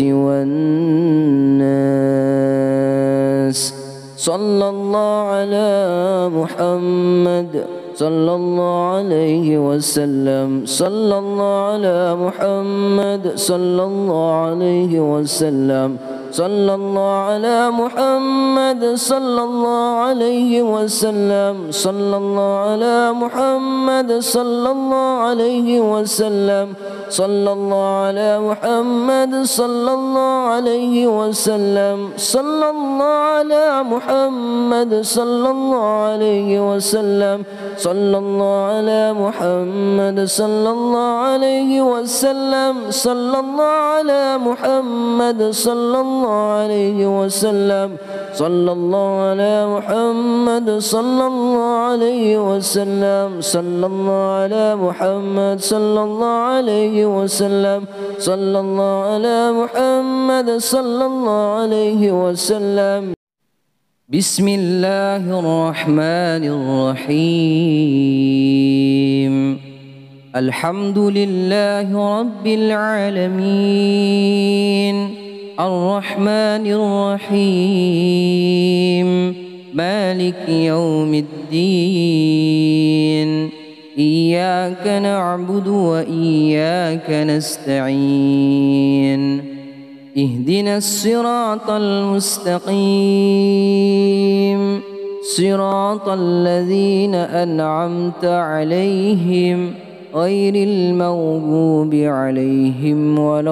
والناس. صلى الله على محمد صلى الله عليه وسلم. صلى الله على محمد صلى الله عليه وسلم. صلى الله على محمد صلى الله عليه وسلم. صلى الله على محمد صلى الله عليه وسلم. صلى الله على محمد صلى الله عليه وسلم. صلى الله على محمد صلى الله عليه وسلم. صلى الله على محمد صلى الله عليه وسلم. صلى الله على محمد صلى الله عليه وسلم. صلى الله على محمد صلى الله عليه وسلم. صلى الله على محمد صلى الله عليه وسلم. صلى الله على محمد صلى الله عليه وسلم. بسم الله الرحمن الرحيم. الحمد لله رب العالمين الرحمن الرحيم مالك يوم الدين. إياك نعبد وإياك نستعين. اهدنا الصراط المستقيم صراط الذين أنعمت عليهم غير المغضوب عليهم ولا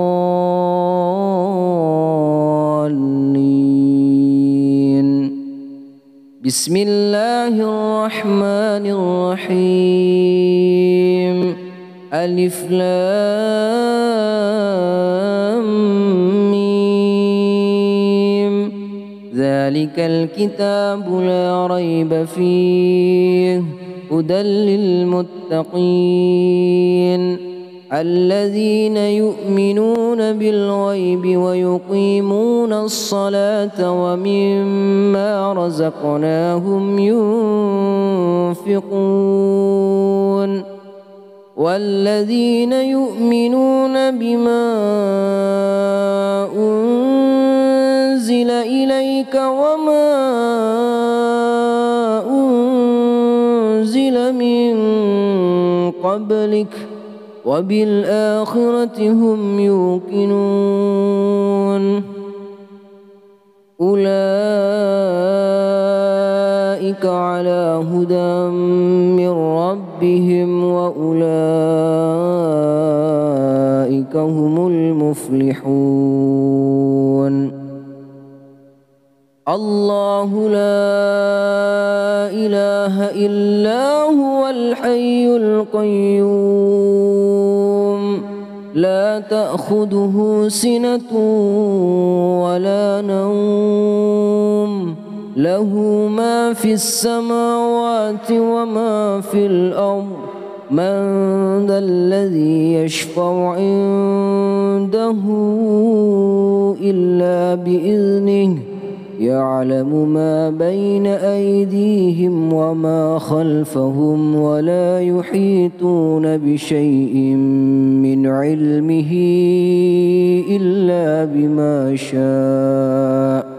الضالين. بسم الله الرحمن الرحيم. ألف لام ميم. ذلك الكتاب لا ريب فيه هدى للمتقين الذين يؤمنون بالغيب ويقيمون الصلاة ومما رزقناهم ينفقون والذين يؤمنون بما أنزل أنزل إليك وما أنزل من قبلك وبالآخرة هم يوقنون أولئك على هدى من ربهم وأولئك هم المفلحون الله لا إله إلا هو الحي القيوم لا تأخذه سنة ولا نوم له ما في السماوات وما في الأرض من ذا الذي يشفع عنده إلا بإذنه يعلم ما بين أيديهم وما خلفهم ولا يحيطون بشيء من علمه إلا بما شاء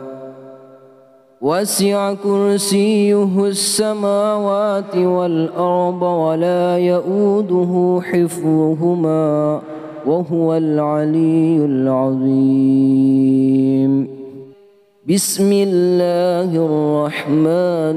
وسع كرسيه السماوات والأرض ولا يؤوده حفظهما وهو العلي العظيم بسم الله الرحمن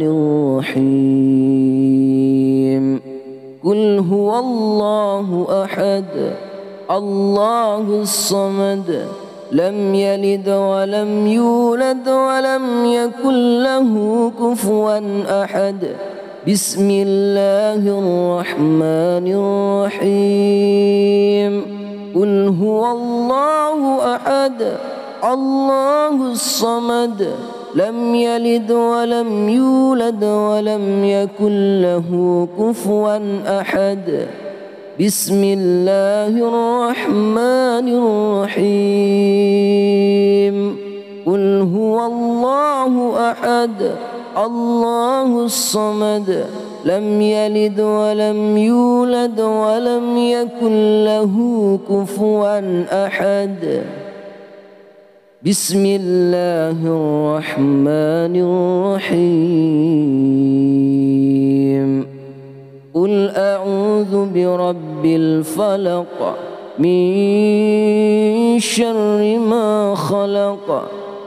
الرحيم قل هو الله أحد الله الصمد لم يلد ولم يولد ولم يكن له كفوا أحد بسم الله الرحمن الرحيم قل هو الله أحد الله الصمد لم يلد ولم يولد ولم يكن له كفوا أحد بسم الله الرحمن الرحيم قل هو الله أحد الله الصمد لم يلد ولم يولد ولم يكن له كفوا أحد بسم الله الرحمن الرحيم قل أعوذ برب الفلق من شر ما خلق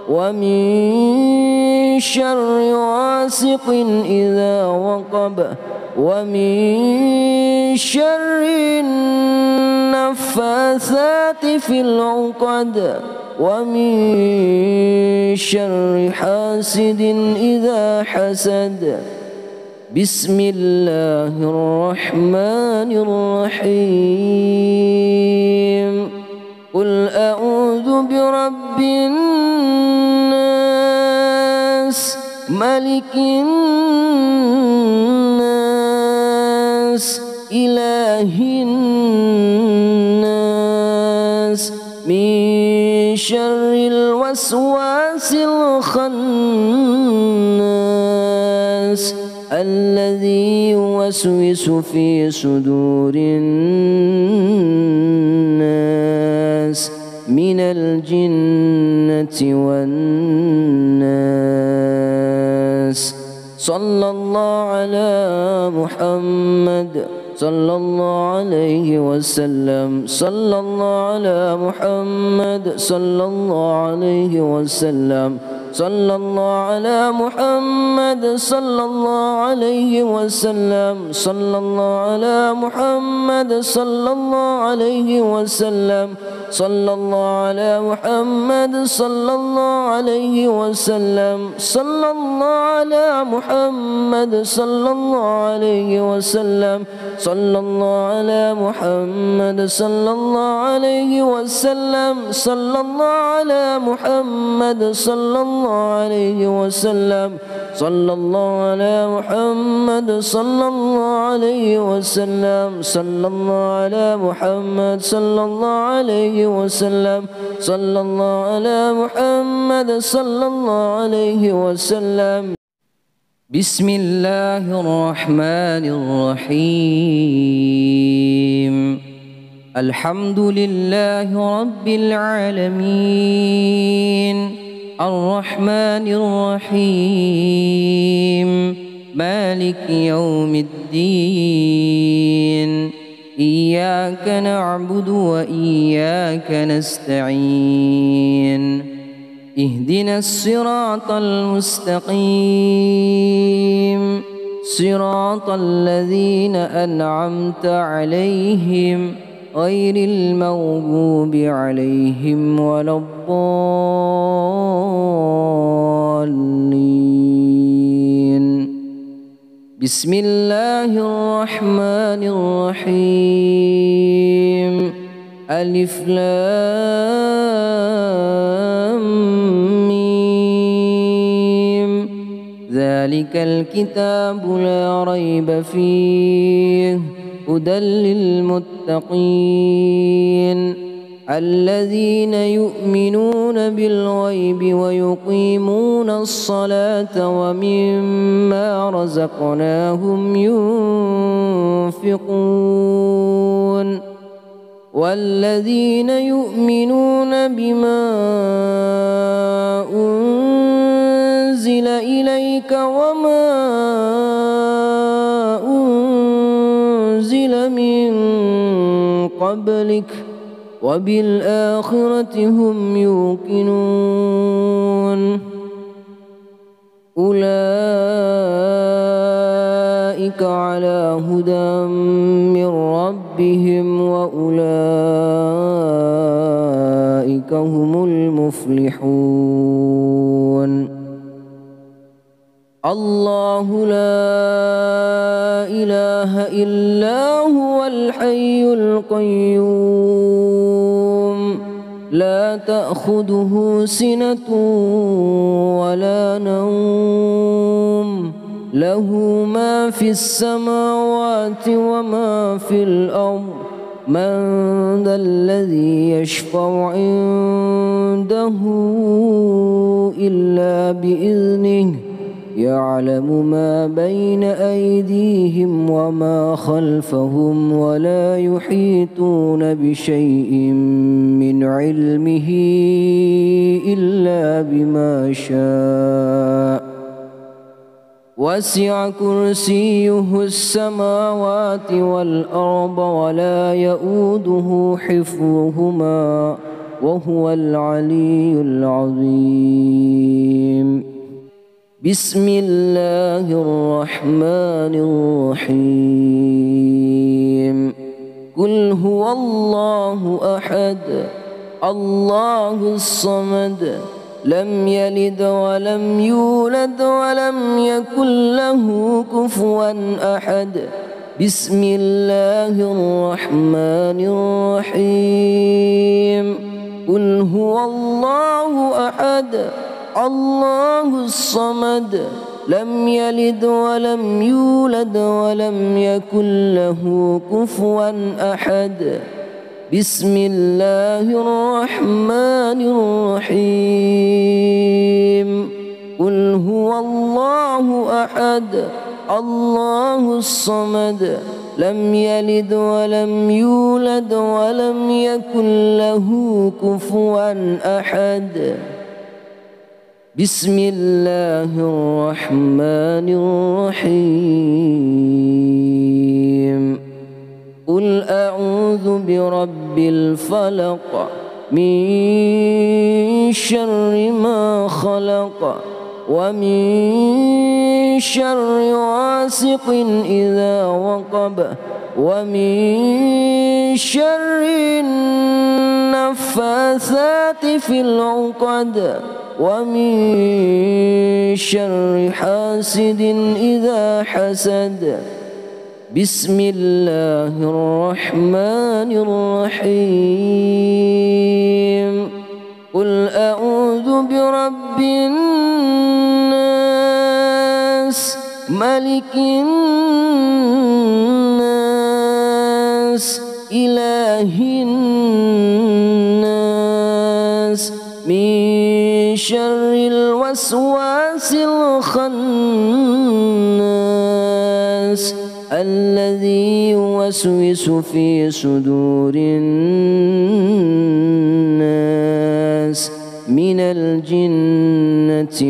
ومن شر غاسق إذا وقب ومن شر النفاثات في العقد ومن شر حاسد إذا حسد بسم الله الرحمن الرحيم قل أعوذ برب الناس ملك الناس إله الناس من شر الوسواس الخناس الذي يوسوس في صدور الناس من الجنة والناس صلى الله على محمد صلى الله عليه وسلم صلى الله على محمد صلى الله عليه وسلم صلى الله على محمد صلى الله عليه وسلم صلى الله على محمد صلى الله عليه وسلم صلى الله على محمد صلى الله عليه وسلم صلى الله على محمد صلى الله عليه وسلم صلى الله على محمد صلى الله عليه وسلم صلى الله على محمد صلى الله عليه وسلم صلى الله على محمد صلى الله عليه وسلم صلى الله على محمد صلى الله عليه وسلم صلى الله على محمد صلى الله عليه وسلم بسم الله الرحمن الرحيم الحمد لله رب العالمين الرحمن الرحيم مالك يوم الدين إياك نعبد وإياك نستعين اهدنا الصراط المستقيم صراط الذين أنعمت عليهم غير المغضوب عليهم ولا الضالين. بسم الله الرحمن الرحيم ألف لام ميم ذلك الكتاب لا ريب فيه هدى للمتقين الذين يؤمنون بالغيب ويقيمون الصلاة ومما رزقناهم ينفقون والذين يؤمنون بما أنزل إليك وما أنزل من قبلك وبالآخرة هم يوقنون أولئك على هدى من ربهم وأولئك هم المفلحون. الله لا إله إلا هو الحي القيوم لا تأخذه سنة ولا نوم له ما في السماوات وما في الأرض من ذا الذي يشفع عنده إلا بإذنه يعلم ما بين أيديهم وما خلفهم ولا يحيطون بشيء من علمه إلا بما شاء وسع كرسيه السماوات والأرض ولا يؤوده حفظهما وهو العلي العظيم. بسم الله الرحمن الرحيم قل هو الله أحد الله الصمد لم يلد ولم يولد ولم يكن له كفوا أحد. بسم الله الرحمن الرحيم قل هو الله أحد الله الصمد لم يلد ولم يولد ولم يكن له كفوا أحد. بسم الله الرحمن الرحيم قل هو الله أحد الله الصمد لم يلد ولم يولد ولم يكن له كفوا أحد. بسم الله الرحمن الرحيم قل أعوذ برب الفلق من شر ما خلق ومن شر غاسق إذا وقب ومن شر النفاثات في العقد ومن شر حاسد إذا حسد. بسم الله الرحمن الرحيم قل أعوذ برب الناس ملك الناس إله الناس من شر الوسواس الخناس الذي يوسوس في صدور الناس من الجن الجنة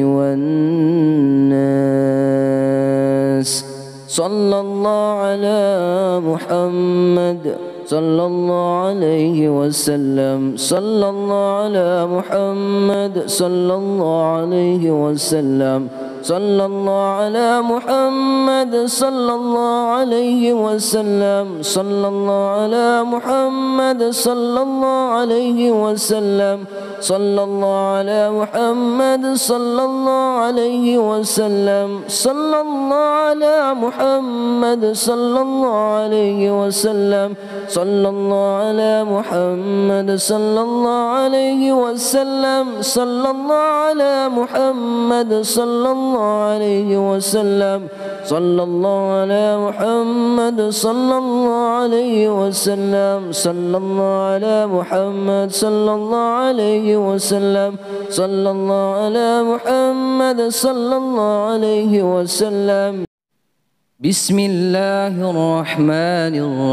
والناس. صلى الله على محمد صلى الله عليه وسلم. صلى الله على محمد صلى الله عليه وسلم. صلى الله على محمد صلى الله عليه وسلم. صلى الله على محمد صلى الله عليه وسلم. صلى الله على محمد صلى الله عليه وسلم. صلى الله على محمد صلى الله عليه وسلم. صلى الله على محمد صلى الله عليه وسلم. صلى الله على محمد صلى الله عليه وسلم. صلى الله على محمد صلى الله عليه وسلم. صلى الله على محمد صلى الله عليه وسلم. صلى الله على محمد صلى الله عليه وسلم. بسم الله الرحمن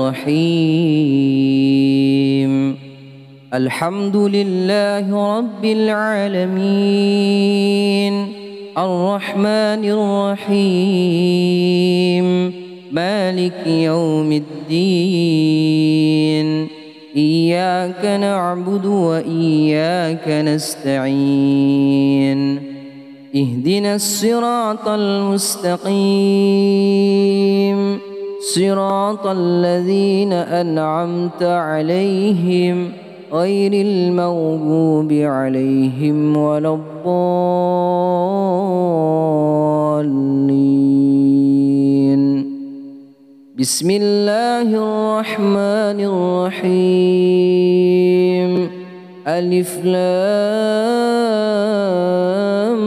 الرحيم. الحمد لله رب العالمين الرحمن الرحيم مالك يوم الدين. إياك نعبد وإياك نستعين. اهدنا الصراط المستقيم صراط الذين أنعمت عليهم غير المغضوب عليهم ولا الضالين. بسم الله الرحمن الرحيم. ألف لام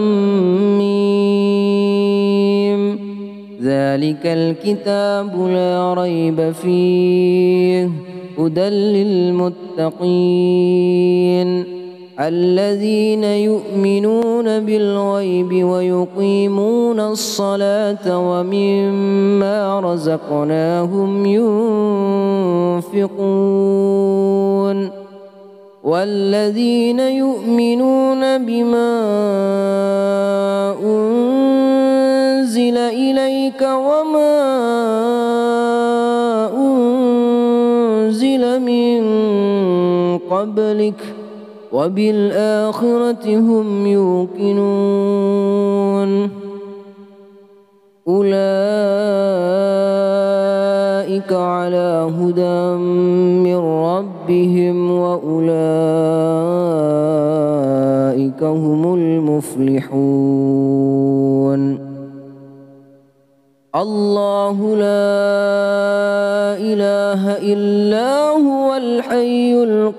ميم. ذلك الكتاب لا ريب فيه هدى للمتقين الذين يؤمنون بالغيب ويقيمون الصلاة ومما رزقناهم ينفقون والذين يؤمنون بما أنزل إليك وما أنزل من قبلك وبالآخرة هم يوقنون أولئك على هدى من ربهم وأولئك هم المفلحون. الله لا إله إلا هو الحي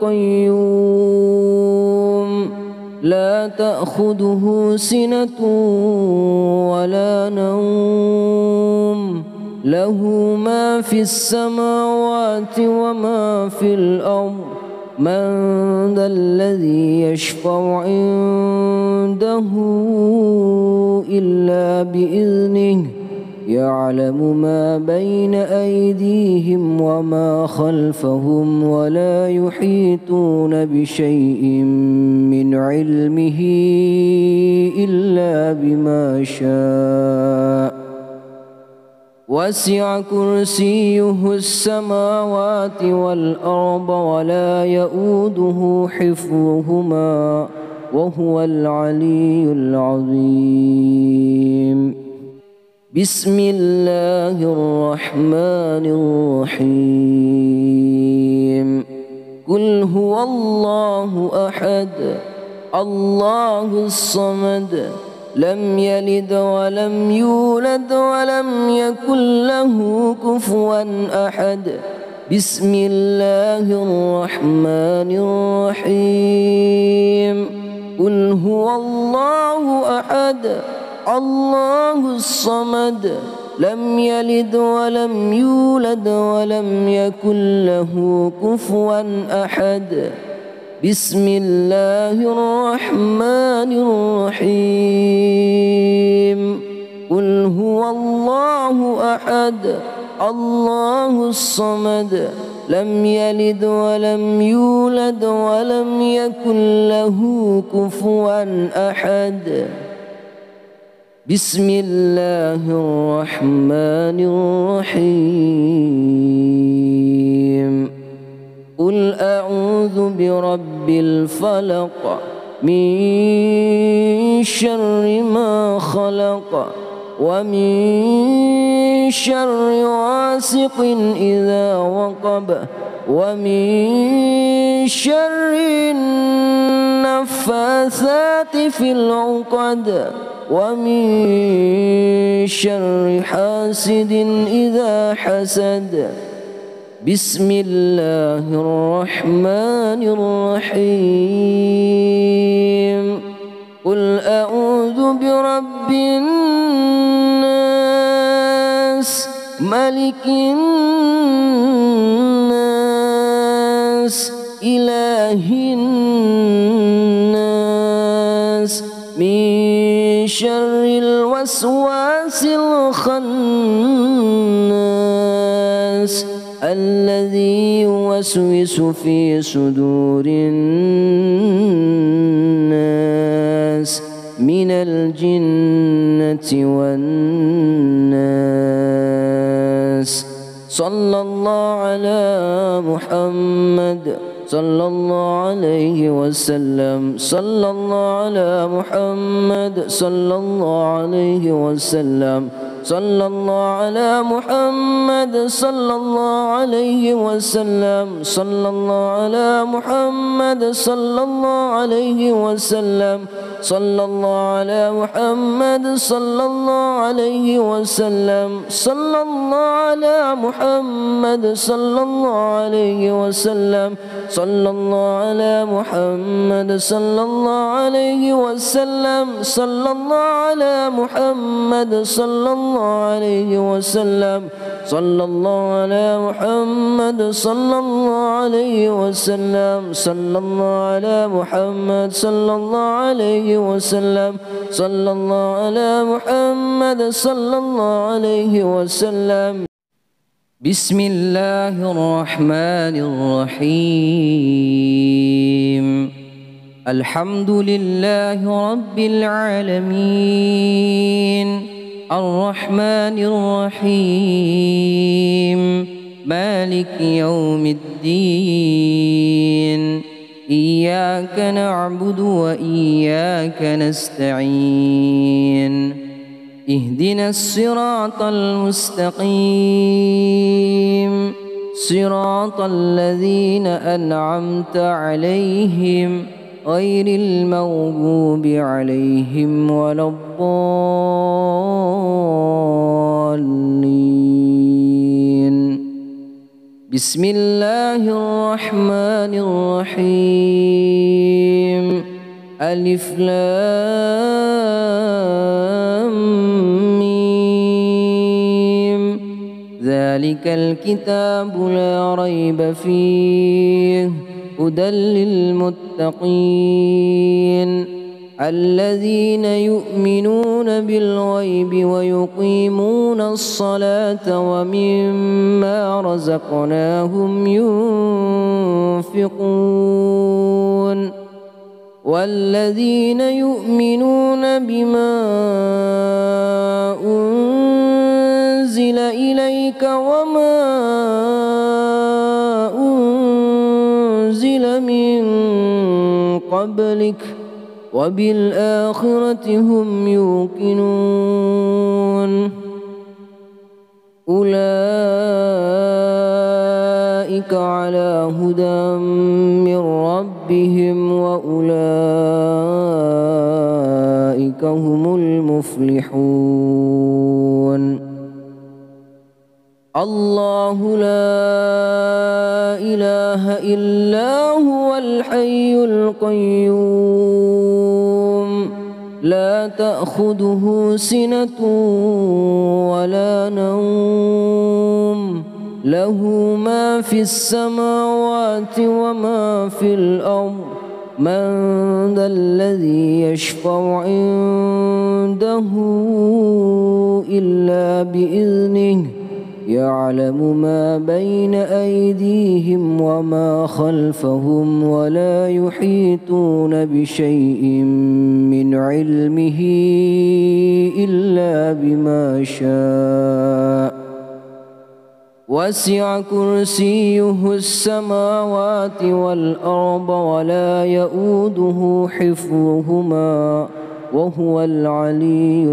القيوم لا تأخذه سنة ولا نوم له ما في السماوات وما في الأرض. من ذا الذي يشفع عنده إلا بإذنه يعلم ما بين أيديهم وما خلفهم ولا يحيطون بشيء من علمه إلا بما شاء. وسع كرسيه السماوات والأرض ولا يؤوده حفظهما وهو العلي العظيم. بسم الله الرحمن الرحيم. قل هو الله أحد الله الصمد لم يلد ولم يولد ولم يكن له كفوا أحد. بسم الله الرحمن الرحيم. قل هو الله أحد الله الصمد لم يلد ولم يولد ولم يكن له كفوا أحد. بسم الله الرحمن الرحيم. قل هو الله أحد الله الصمد لم يلد ولم يولد ولم يكن له كفوا أحد. بسم الله الرحمن الرحيم قل أعوذ برب الفلق من شر ما خلق ومن شر غاسق إذا وقب ومن شر النفاثات في العقد ومن شر حاسد إذا حسد بسم الله الرحمن الرحيم قل أعوذ برب الناس ملك الناس إله الناس من شر الوسواس الخناس الذي يوسوس في صدور الناس من الجنة والناس صلى الله على محمد صلى الله عليه وسلم صلى الله على محمد صلى الله عليه وسلم صلى الله على محمد صلى الله عليه وسلم صلى الله على محمد صلى الله عليه وسلم صلى الله على محمد صلى الله عليه وسلم صلى الله على محمد صلى الله عليه وسلم صلى الله على محمد صلى الله عليه وسلم صلى الله على محمد صلى الله عليه وسلم صلى الله على محمد صلى الله عليه وسلم صلى الله على محمد صلى الله عليه وسلم صلى الله على محمد صلى الله عليه وسلم بسم الله الرحمن الرحيم الحمد لله رب العالمين الرحمن الرحيم مالك يوم الدين إياك نعبد وإياك نستعين اهدنا الصراط المستقيم صراط الذين أنعمت عليهم غير المغضوب عليهم ولا الضالين بسم الله الرحمن الرحيم ألف لام ميم ذلك الكتاب لا ريب فيه هدى للمتقين الذين يؤمنون بالغيب ويقيمون الصلاة ومما رزقناهم ينفقون والذين يؤمنون بما أنزل إليك وما أنزل من قبلك وبالآخرة هم يوقنون أولئك على هدى من ربهم وأولئك هم المفلحون الله لا إله إلا هو الحي القيوم لا تأخذه سنة ولا نوم له ما في السماوات وما في الأرض من ذا الذي يشفع عنده إلا بإذنه يعلم ما بين أيديهم وما خلفهم ولا يحيطون بشيء من علمه إلا بما شاء وسع كرسيه السماوات والأرض ولا يؤوده حفظهما وهو العلي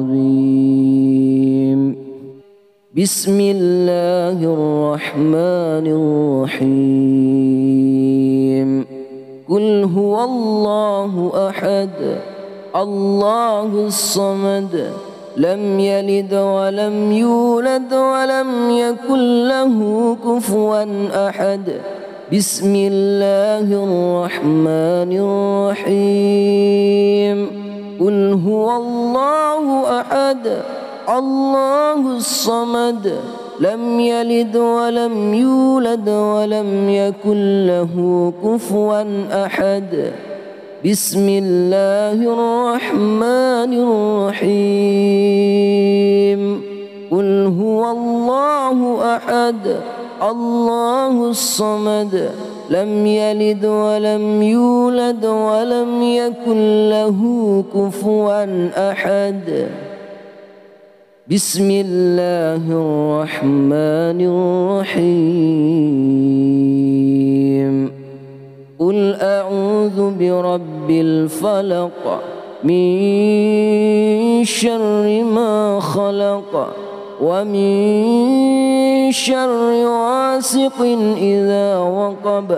العظيم. بسم الله الرحمن الرحيم. قل هو الله أحد الله الصمد لم يلد ولم يولد ولم يكن له كفوا أحد. بسم الله الرحمن الرحيم. قل هو الله أحد الله الصمد لم يلد ولم يولد ولم يكن له كفوا أحد. بسم الله الرحمن الرحيم. قل هو الله أحد الله الصمد لم يلد ولم يولد ولم يكن له كفوا أحد. بسم الله الرحمن الرحيم. قل أعوذ برب الفلق من شر ما خلق ومن شر غاسق إذا وقب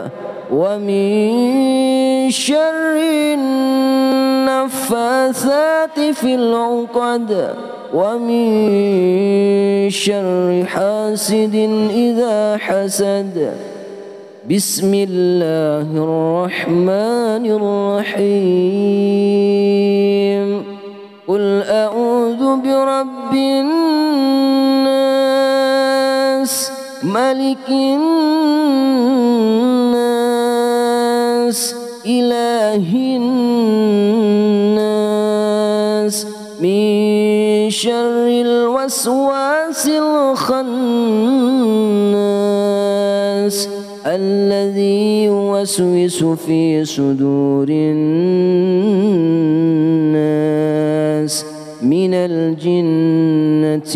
ومن شر النفاثات في العقد ومن شر حاسد إذا حسد. بسم الله الرحمن الرحيم. قل أعوذ برب الناس ملك الناس إله الناس من شر الوسواس الخناس الذي يوسوس في صدور الناس من الجنة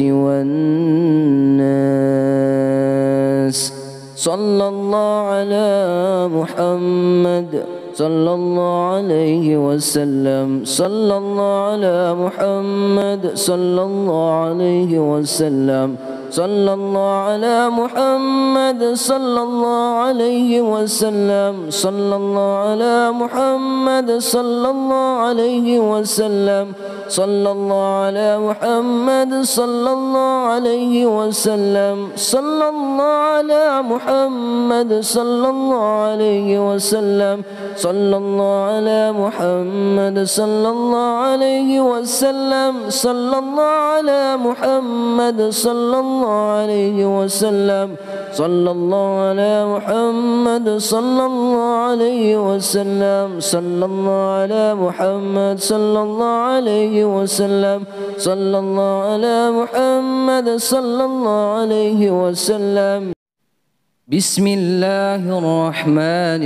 والناس. صلى الله على محمد صلى الله عليه وسلم. صلى الله على محمد صلى الله عليه وسلم. صلى الله على محمد صلى الله عليه وسلم. صلى الله على محمد صلى الله عليه وسلم. صلى الله على محمد صلى الله عليه وسلم. صلى الله على محمد صلى الله عليه وسلم. صلى الله على محمد صلى الله عليه وسلم. صلى الله على محمد صلى الله عليه وسلم. صلى الله على محمد صلى الله عليه وسلم. صلى الله على محمد صلى الله عليه وسلم. صلى الله على محمد صلى الله عليه وسلم. بسم الله الرحمن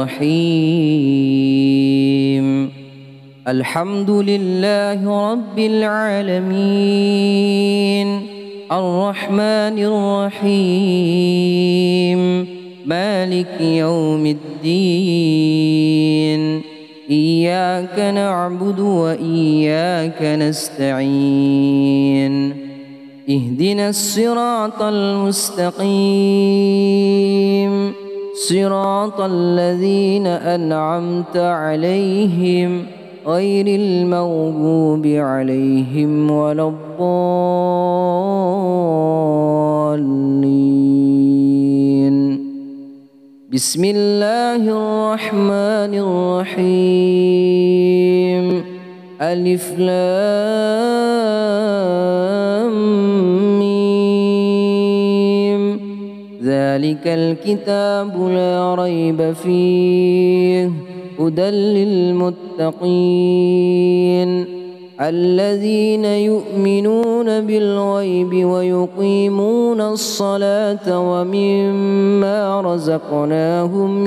الرحيم. الحمد لله رب العالمين الرحمن الرحيم مالك يوم الدين. إياك نعبد وإياك نستعين. اهدنا الصراط المستقيم صراط الذين أنعمت عليهم غير المغضوب عليهم ولا الضالين. بسم الله الرحمن الرحيم. ألف لام ميم. ذلك الكتاب لا ريب فيه هدى للمتقين الذين يؤمنون بالغيب ويقيمون الصلاة ومما رزقناهم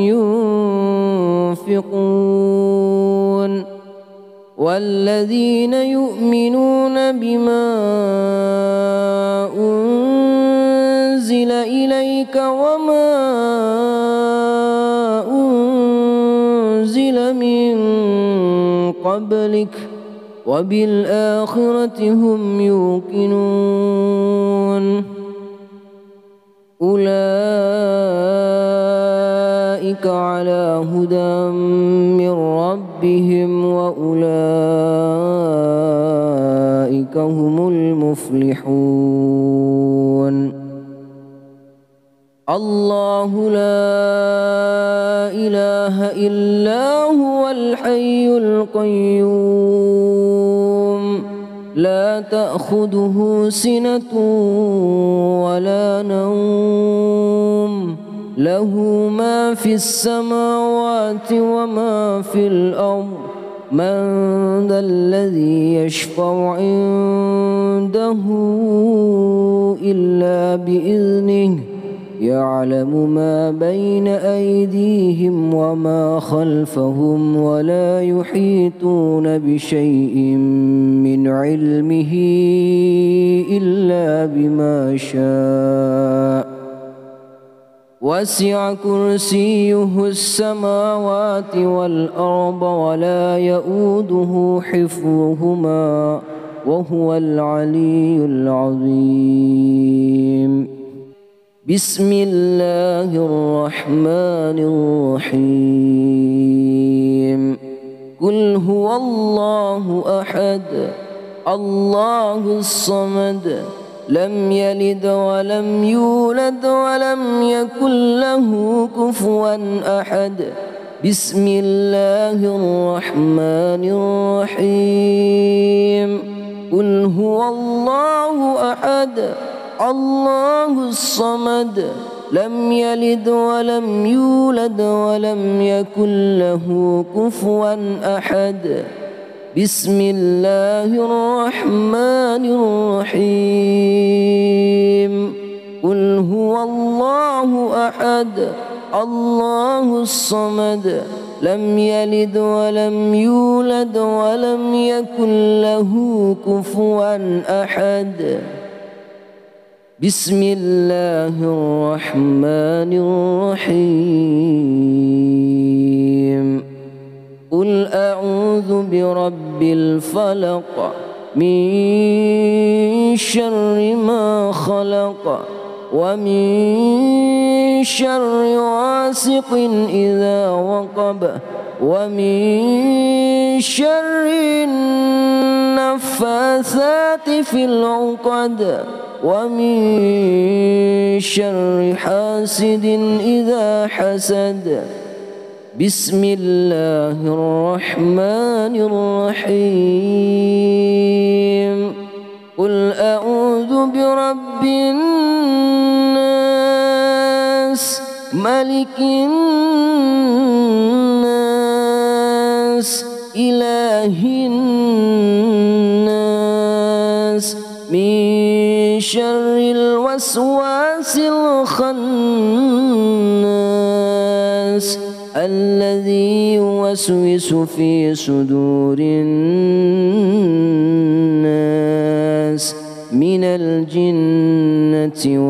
ينفقون والذين يؤمنون بما أنزل إليك وما أنزل من قبلك وبالآخرة هم يوقنون أولئك على هدى من ربهم وأولئك هم المفلحون الله لا إله إلا هو الحي القيوم لا تأخذه سنة ولا نوم له ما في السماوات وما في الأرض من ذا الذي يشفع عنده إلا بإذنه يعلم ما بين أيديهم وما خلفهم ولا يحيطون بشيء من علمه إلا بما شاء وسع كرسيه السماوات والأرض ولا يؤوده حفظهما وهو العلي العظيم بسم الله الرحمن الرحيم قل هو الله أحد الله الصمد لم يلد ولم يولد ولم يكن له كفوا أحد بسم الله الرحمن الرحيم قل هو الله أحد الله الصمد لم يلد ولم يولد ولم يكن له كفوا أحد بسم الله الرحمن الرحيم قل هو الله أحد الله الصمد لم يلد ولم يولد ولم يكن له كفوا أحد بسم الله الرحمن الرحيم قل أعوذ برب الفلق من شر ما خلق ومن شر غاسق إذا وقب ومن شر النفاثات في العقد ومن شر حاسد إذا حسد بسم الله الرحمن الرحيم قل أعوذ برب الناس ملك الناس إله الناس من شر الوسواس الخناس الذي يوسوس في صدور الناس من الجنة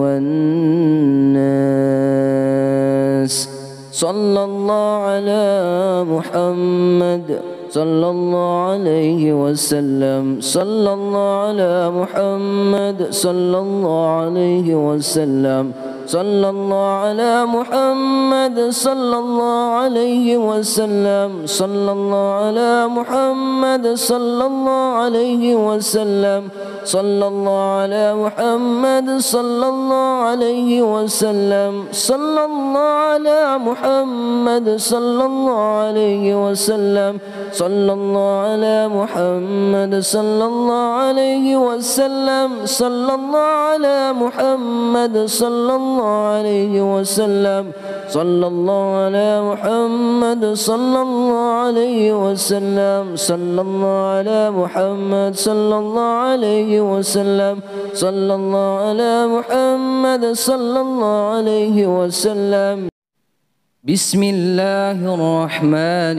والناس صلى الله على محمد صلى الله عليه وسلم صلى الله على محمد صلى الله عليه وسلم صلى الله على محمد صلى الله عليه وسلم صلى الله على محمد صلى الله عليه وسلم صلى الله على محمد صلى الله عليه وسلم صلى الله على محمد صلى الله عليه وسلم صلى الله على محمد صلى الله عليه وسلم صلى الله على محمد صلى الله عليه وسلم صلى الله على محمد صلى الله عليه وسلم صلى الله على محمد صلى الله عليه وسلم صلى الله على محمد صلى الله عليه وسلم. بسم الله الرحمن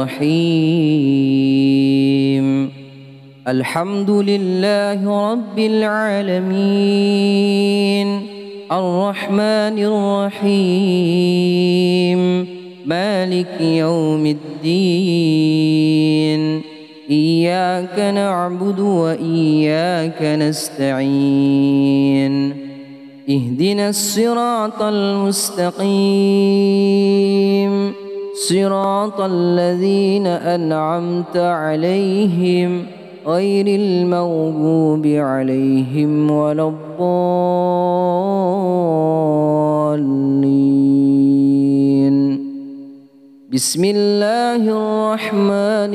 الرحيم. الحمد لله رب العالمين الرحمن الرحيم مالك يوم الدين إياك نعبد وإياك نستعين اهدنا الصراط المستقيم صراط الذين أنعمت عليهم غير المغضوب عليهم ولا الضالين. بسم الله الرحمن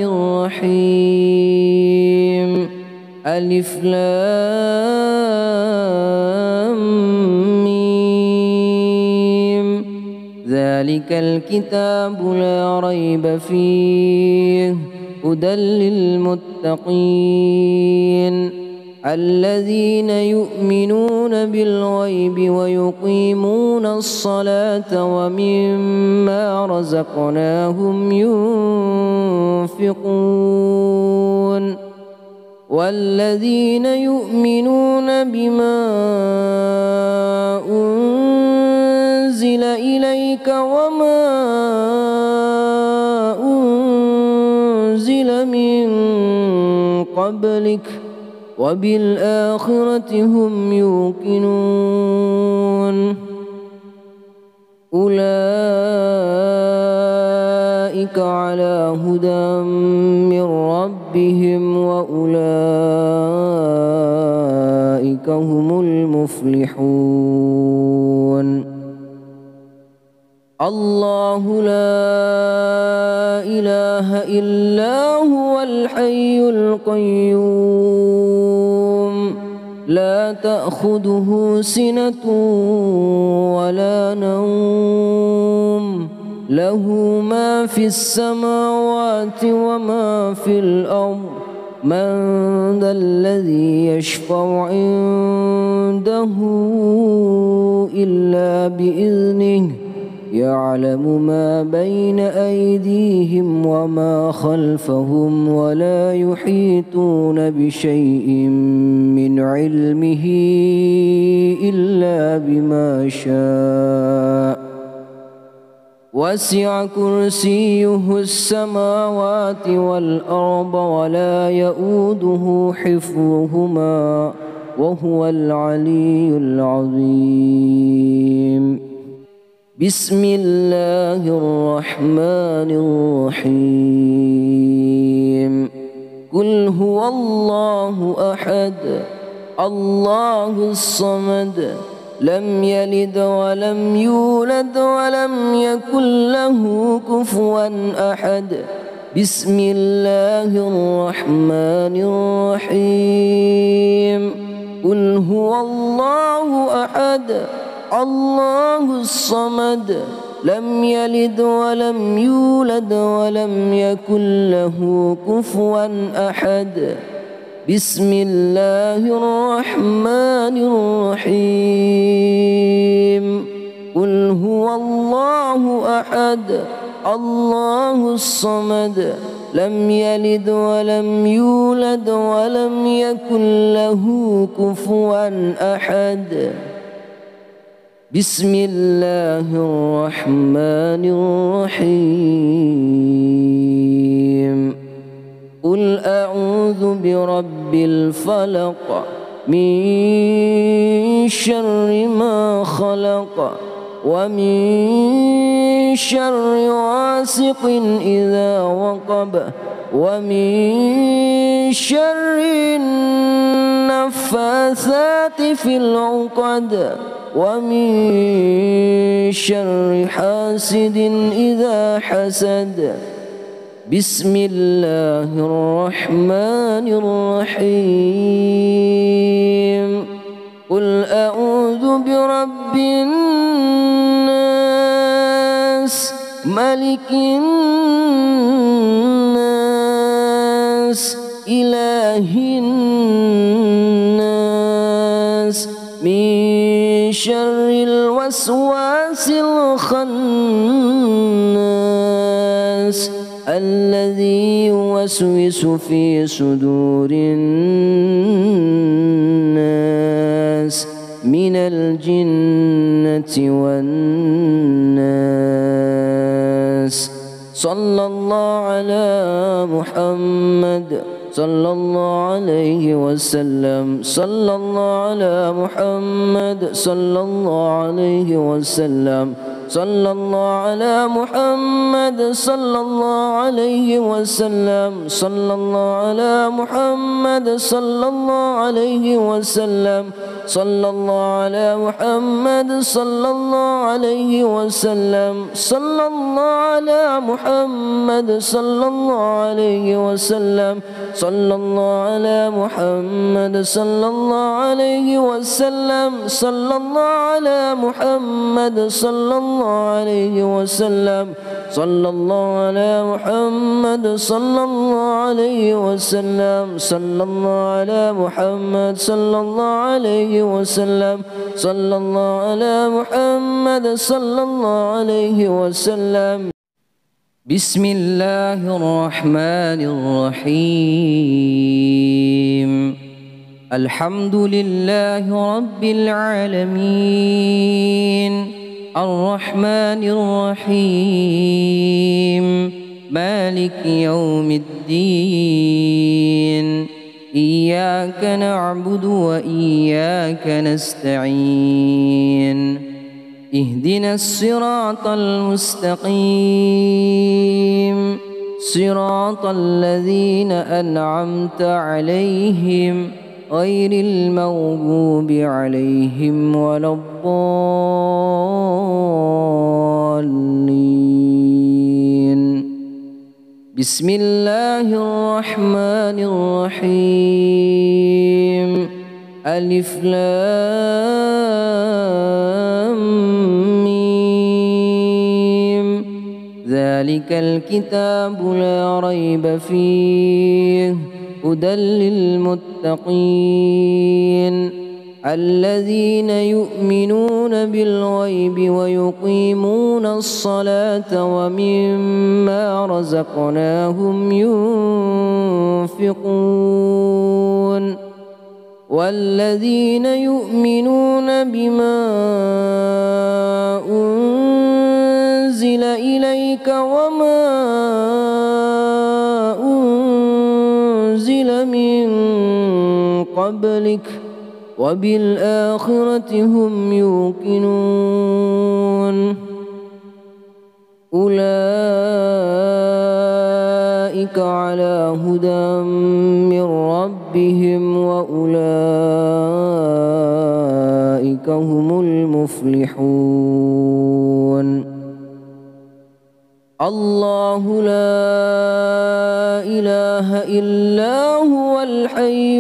الرحيم. ألف لام ميم. ذلك الكتاب لا ريب فيه هدى للمتقين الذين يؤمنون بالغيب ويقيمون الصلاة ومما رزقناهم ينفقون والذين يؤمنون بما أنزل إليك وما أنزل من قبلك وبالآخرة هم يوقنون أولئك على هدى من ربهم وأولئك هم المفلحون. الله لا إله إلا هو الحي القيوم لا تأخذه سنة ولا نوم له ما في السماوات وما في الأرض من ذا الذي يشفع عنده إلا بإذنه يعلم ما بين أيديهم وما خلفهم ولا يحيطون بشيء من علمه إلا بما شاء وسع كرسيه السماوات والأرض ولا يؤوده حفظهما وهو العلي العظيم. بسم الله الرحمن الرحيم. قل هو الله أحد الله الصمد لم يلد ولم يولد ولم يكن له كفوا أحد. بسم الله الرحمن الرحيم. قل هو الله أحد الله الصمد لم يلد ولم يولد ولم يكن له كفوا أحد. بسم الله الرحمن الرحيم. قل هو الله أحد الله الصمد لم يلد ولم يولد ولم يكن له كفوا أحد. بسم الله الرحمن الرحيم. قل أعوذ برب الفلق من شر ما خلق ومن شر غاسق إذا وقب ومن شر النفاثات في العقد ومن شر حاسد إذا حسد. بسم الله الرحمن الرحيم. قل أعوذ برب الناس ملك الناس إله الناس من شر الوسواس الخناس الذي يوسوس في صدور الناس من الجنة والناس. صلى الله على محمد صلى الله عليه وسلم. صلى الله على محمد صلى الله عليه وسلم. صلى الله على محمد صلى الله عليه وسلم. صلى الله على محمد صلى الله عليه وسلم. صلى الله على محمد صلى الله عليه وسلم. صلى الله على محمد صلى الله عليه وسلم. صلى الله على محمد صلى الله عليه وسلم. صلى الله على محمد صلى الله عليه وسلم. صلى الله على محمد صلى الله عليه وسلم. صلى الله على محمد صلى الله عليه وسلم. صلى الله على محمد صلى الله عليه وسلم. بسم الله الرحمن الرحيم. الحمد لله رب العالمين الرحمن الرحيم مالك يوم الدين إياك نعبد وإياك نستعين اهدنا الصراط المستقيم صراط الذين أنعمت عليهم غير المغضوب عليهم ولا الضالين. بسم الله الرحمن الرحيم. ألف لام ميم. ذلك الكتاب لا ريب فيه هدى للمتقين الذين يؤمنون بالغيب ويقيمون الصلاة ومما رزقناهم ينفقون والذين يؤمنون بما أنزل إليك وما أنزل من قبلك وبالآخرة هم يوقنون أولئك على هدى من ربهم وأولئك هم المفلحون. الله لا إله إلا هو الحي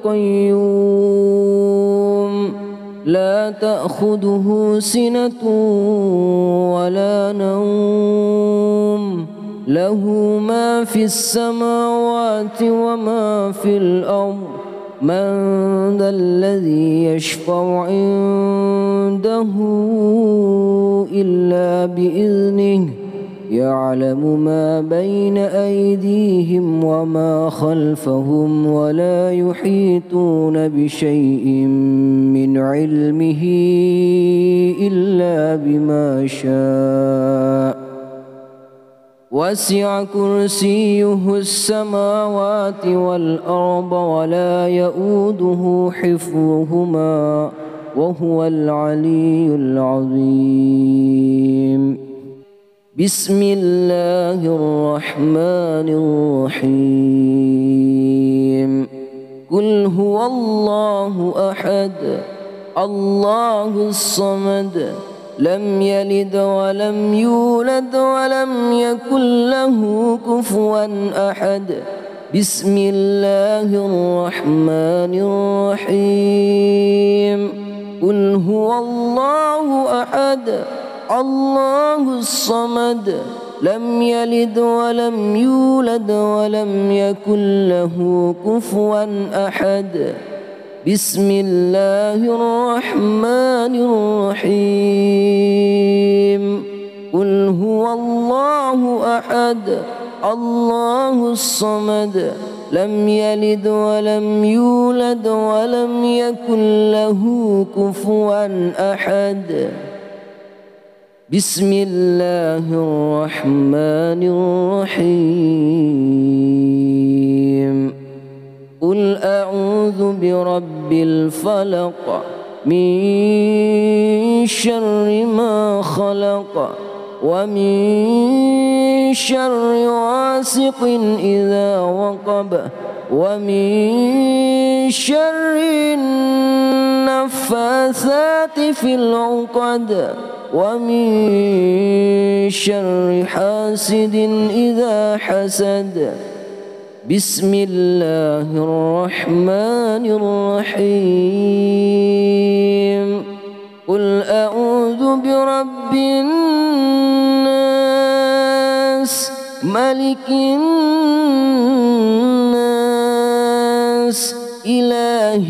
القيوم لا تأخذه سنة ولا نوم له ما في السماوات وما في الأرض من ذا الذي يشفع عنده إلا بإذنه يعلم ما بين أيديهم وما خلفهم ولا يحيطون بشيء من علمه إلا بما شاء وسع كرسيه السماوات والأرض ولا يؤوده حفظهما وهو العلي العظيم. بسم الله الرحمن الرحيم. قل هو الله أحد الله الصمد لم يلد ولم يولد ولم يكن له كفوا أحد. بسم الله الرحمن الرحيم. قل هو الله أحد الله الصمد لم يلد ولم يولد ولم يكن له كفوا أحد. بسم الله الرحمن الرحيم. قل هو الله أحد الله الصمد لم يلد ولم يولد ولم يكن له كفوا أحد. بسم الله الرحمن الرحيم. قل أعوذ برب الفلق من شر ما خلق ومن شر غاسق إذا وقب ومن شر النفاثات في العقد ومن شر حاسد إذا حسد. بسم الله الرحمن الرحيم. قل أعوذ برب الناس ملك الناس إله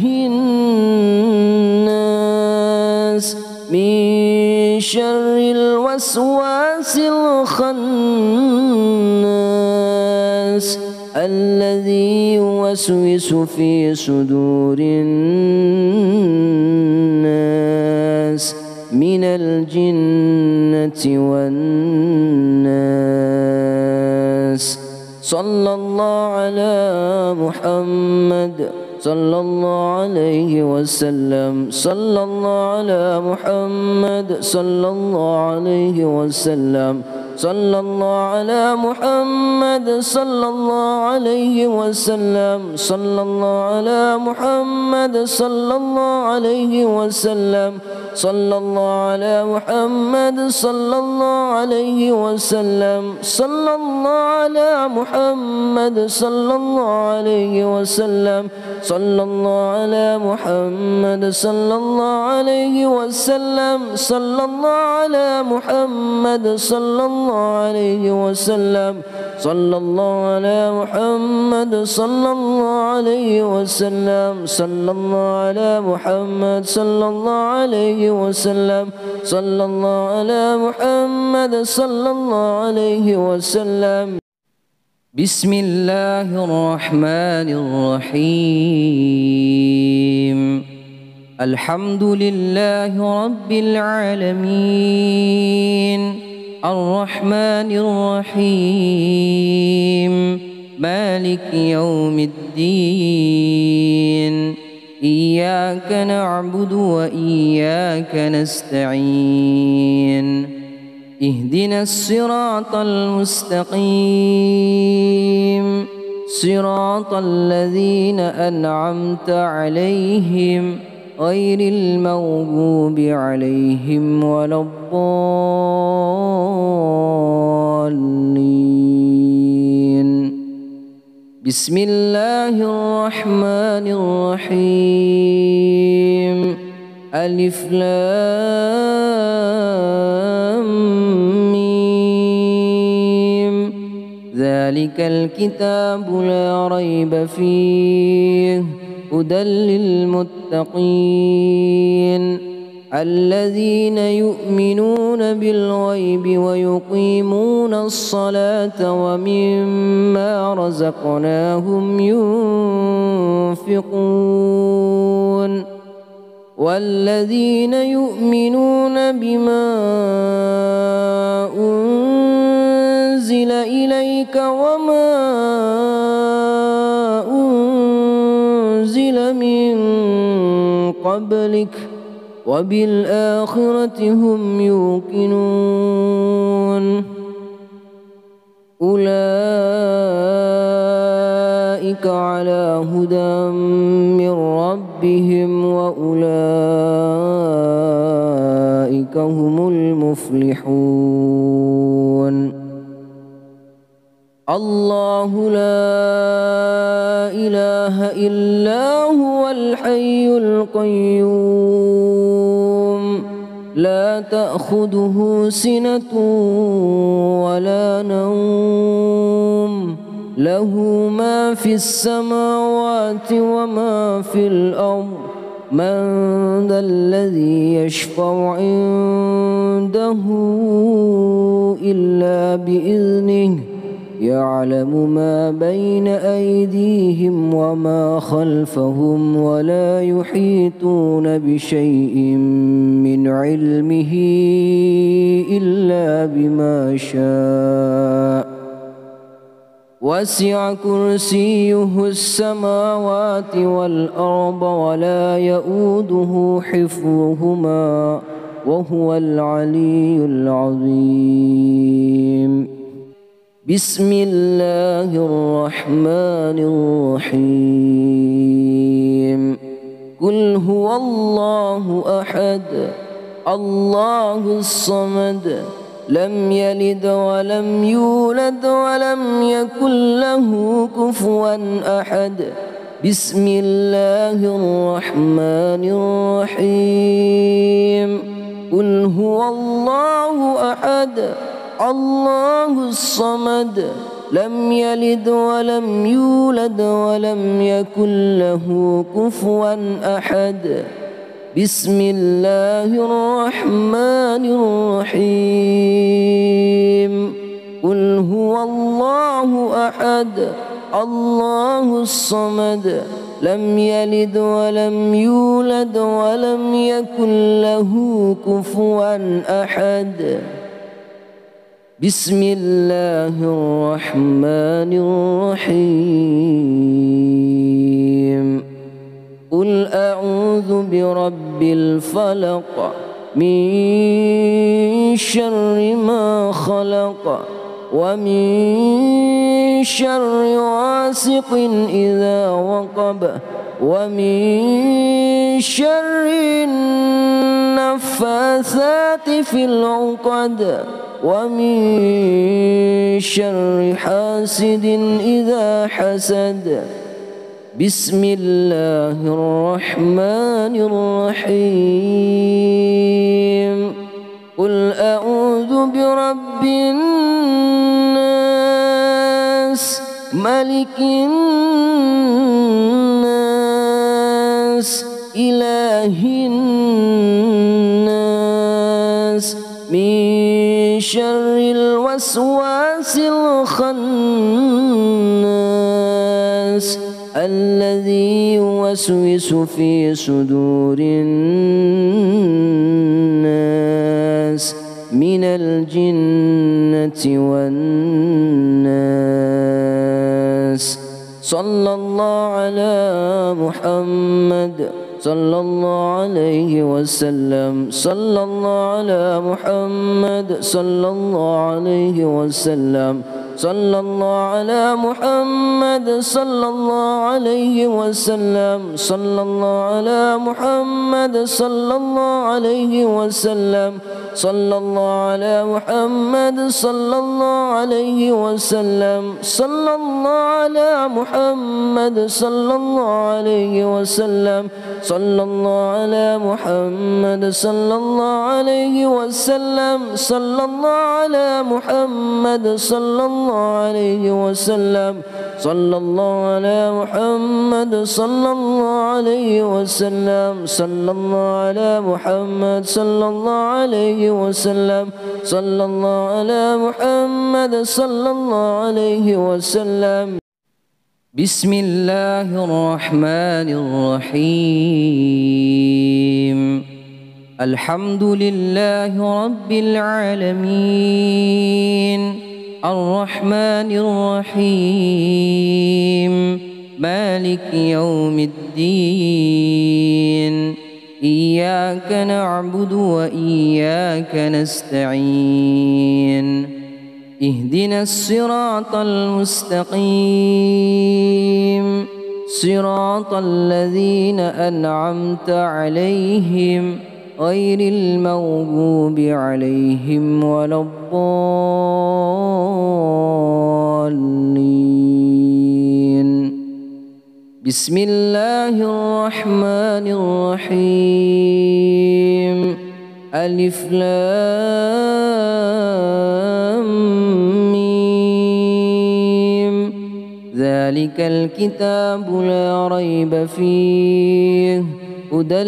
الناس من شر الوسواس الخناس الذي يوسوس في صدور الناس من الجنة والناس. صلى الله على محمد صلى الله عليه وسلم. صلى الله على محمد صلى الله عليه وسلم. صلى الله على محمد صلى الله عليه وسلم. صلى الله على محمد صلى الله عليه وسلم. صلى الله على محمد صلى الله عليه وسلم. صلى الله على محمد صلى الله عليه وسلم. صلى الله على محمد صلى الله عليه وسلم. صلى الله على محمد صلى الله عليه وسلم. صلى الله على محمد صلى الله عليه وسلم. صلى الله على محمد صلى الله عليه وسلم. صلى الله على محمد صلى الله عليه وسلم. بسم الله الرحمن الرحيم. الحمد لله رب العالمين الرحمن الرحيم مالك يوم الدين. إياك نعبد وإياك نستعين. اهدنا الصراط المستقيم صراط الذين أنعمت عليهم غير المغضوب عليهم ولا الضالين. بسم الله الرحمن الرحيم. ألف لام ميم. ذلك الكتاب لا ريب فيه هدى للمتقين الذين يؤمنون بالغيب ويقيمون الصلاة ومما رزقناهم ينفقون والذين يؤمنون بما أنزل إليك وما أنزل من قبلك وبالآخرة هم يوقنون أولئك على هدى من ربهم وأولئك هم المفلحون. الله لا إله إلا هو الحي القيوم لا تأخذه سنة ولا نوم له ما في السماوات وما في الأرض من ذا الذي يشفع عنده إلا بإذنه يعلم ما بين أيديهم وما خلفهم ولا يحيطون بشيء من علمه إلا بما شاء وسع كرسيه السماوات والأرض ولا يؤوده حفظهما وهو العلي العظيم. بسم الله الرحمن الرحيم. قل هو الله أحد الله الصمد لم يلد ولم يولد ولم يكن له كفوا أحد. بسم الله الرحمن الرحيم. قل هو الله أحد الله الصمد لم يلد ولم يولد ولم يكن له كفوا أحد. بسم الله الرحمن الرحيم. قل هو الله أحد الله الصمد لم يلد ولم يولد ولم يكن له كفوا أحد. بسم الله الرحمن الرحيم. قل أعوذ برب الفلق من شر ما خلق ومن شر غاسق إذا وقب ومن شر النفاثات في العقد ومن شر حاسد إذا حسد. بسم الله الرحمن الرحيم. قل أعوذ برب الناس ملك الناس إله الناس من شر الوسواس الخناس الذي يوسوس في صدور الناس من الجنة والناس. صلى الله على محمد صلى الله عليه وسلم. صلى الله على محمد صلى الله عليه وسلم. صلى الله على محمد صلى الله عليه وسلم. صلى الله على محمد صلى الله عليه وسلم. صلى الله على محمد صلى الله عليه وسلم. صلى الله على محمد صلى الله عليه وسلم. صلى الله على محمد صلى الله عليه وسلم. صلى الله على محمد صلى الله عليه وسلم. صلى الله على محمد صلى الله عليه وسلم. صلى الله على محمد صلى الله عليه وسلم. صلى الله على محمد صلى الله عليه وسلم. بسم الله الرحمن الرحيم. الحمد لله رب العالمين الرحمن الرحيم مالك يوم الدين إياك نعبد وإياك نستعين اهدنا الصراط المستقيم صراط الذين أنعمت عليهم غير المغضوب عليهم ولا الضالين. بسم الله الرحمن الرحيم. ألف لام ميم ذلك الكتاب لا ريب فيه هدى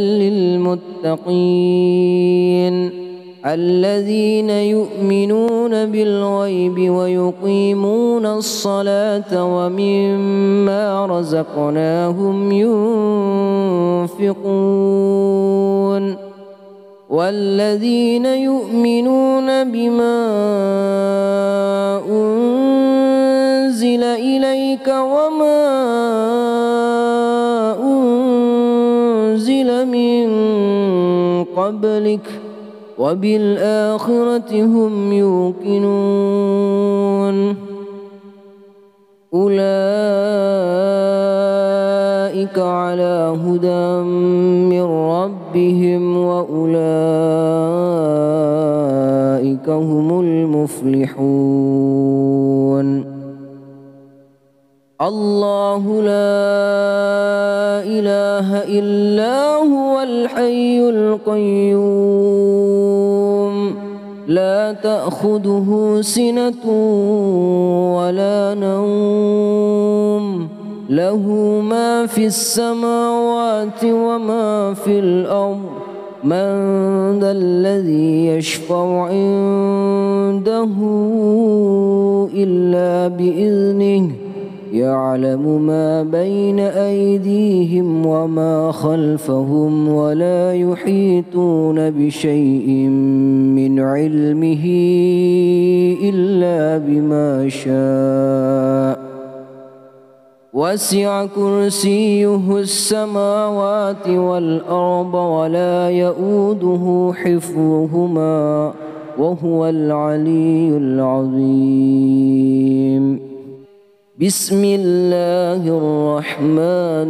للمتقين الذين يؤمنون بالغيب ويقيمون الصلاة ومما رزقناهم ينفقون والذين يؤمنون بما أنزل إليك وما أنزل من قبلك وبالآخرة هم يوقنون أولئك على هدى من ربهم وأولئك هم المفلحون الله لا إله إلا هو الحي القيوم لا تأخذه سنة ولا نوم له ما في السماوات وما في الأرض من ذا الذي يشفع عنده إلا بإذنه يعلم ما بين أيديهم وما خلفهم ولا يحيطون بشيء من علمه إلا بما شاء وسع كرسيه السماوات والأرض ولا يؤوده حفظهما وهو العلي العظيم بسم الله الرحمن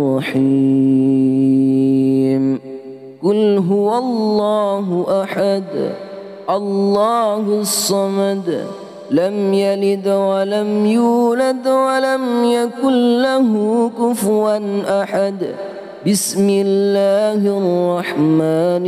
الرحيم قل هو الله أحد الله الصمد لم يلد ولم يولد ولم يكن له كفوا أحد بسم الله الرحمن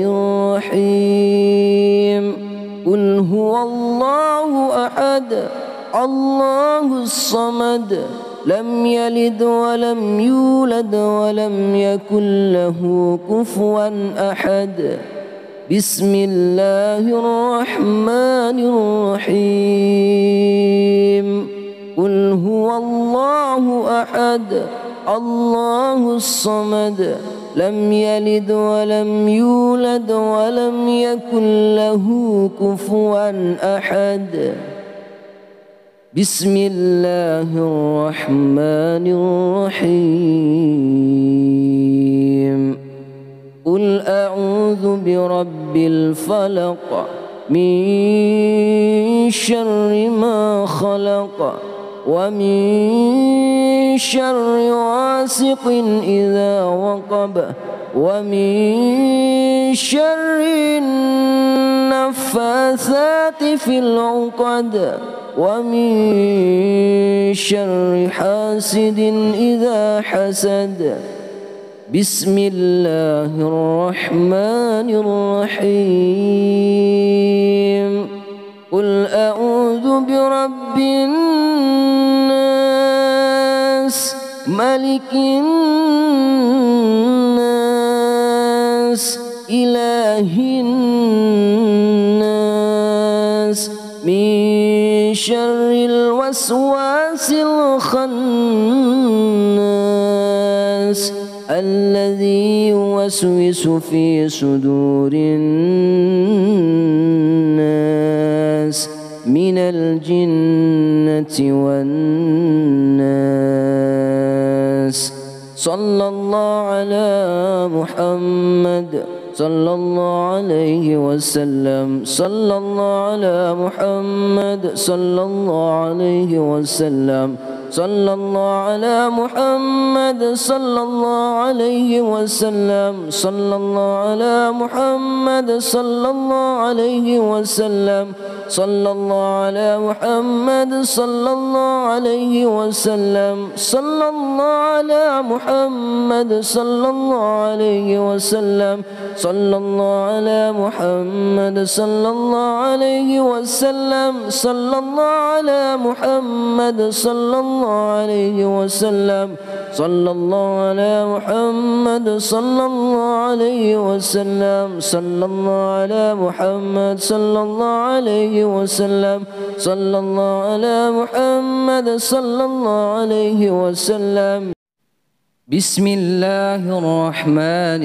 الرحيم قل هو الله أحد الله الصمد لم يلد ولم يولد ولم يكن له كفوا أحد بسم الله الرحمن الرحيم قل هو الله أحد الله الصمد لم يلد ولم يولد ولم يكن له كفوا أحد بسم الله الرحمن الرحيم قل أعوذ برب الفلق من شر ما خلق ومن شر غاسق إذا وقب ومن شر النفاثات في العقد ومن شر حاسد إذا حسد بسم الله الرحمن الرحيم قل أعوذ برب الناس ملك الناس إله الناس من شر الوسواس الخناس الذي يوسوس في صدور الناس من الجنة والناس صلى الله على محمد صلى الله عليه وسلم صلى الله على محمد صلى الله عليه وسلم صلى الله على محمد صلى الله عليه وسلم صلى الله على محمد صلى الله عليه وسلم صلى الله على محمد صلى الله عليه وسلم صلى الله على محمد صلى الله عليه وسلم صلى الله على محمد صلى الله عليه وسلم صلى الله على محمد صلى الله عليه وسلم صلى الله على محمد صلى الله عليه وسلم صلى الله على محمد صلى الله عليه وسلم صلى الله على محمد صلى الله عليه وسلم. بسم الله الرحمن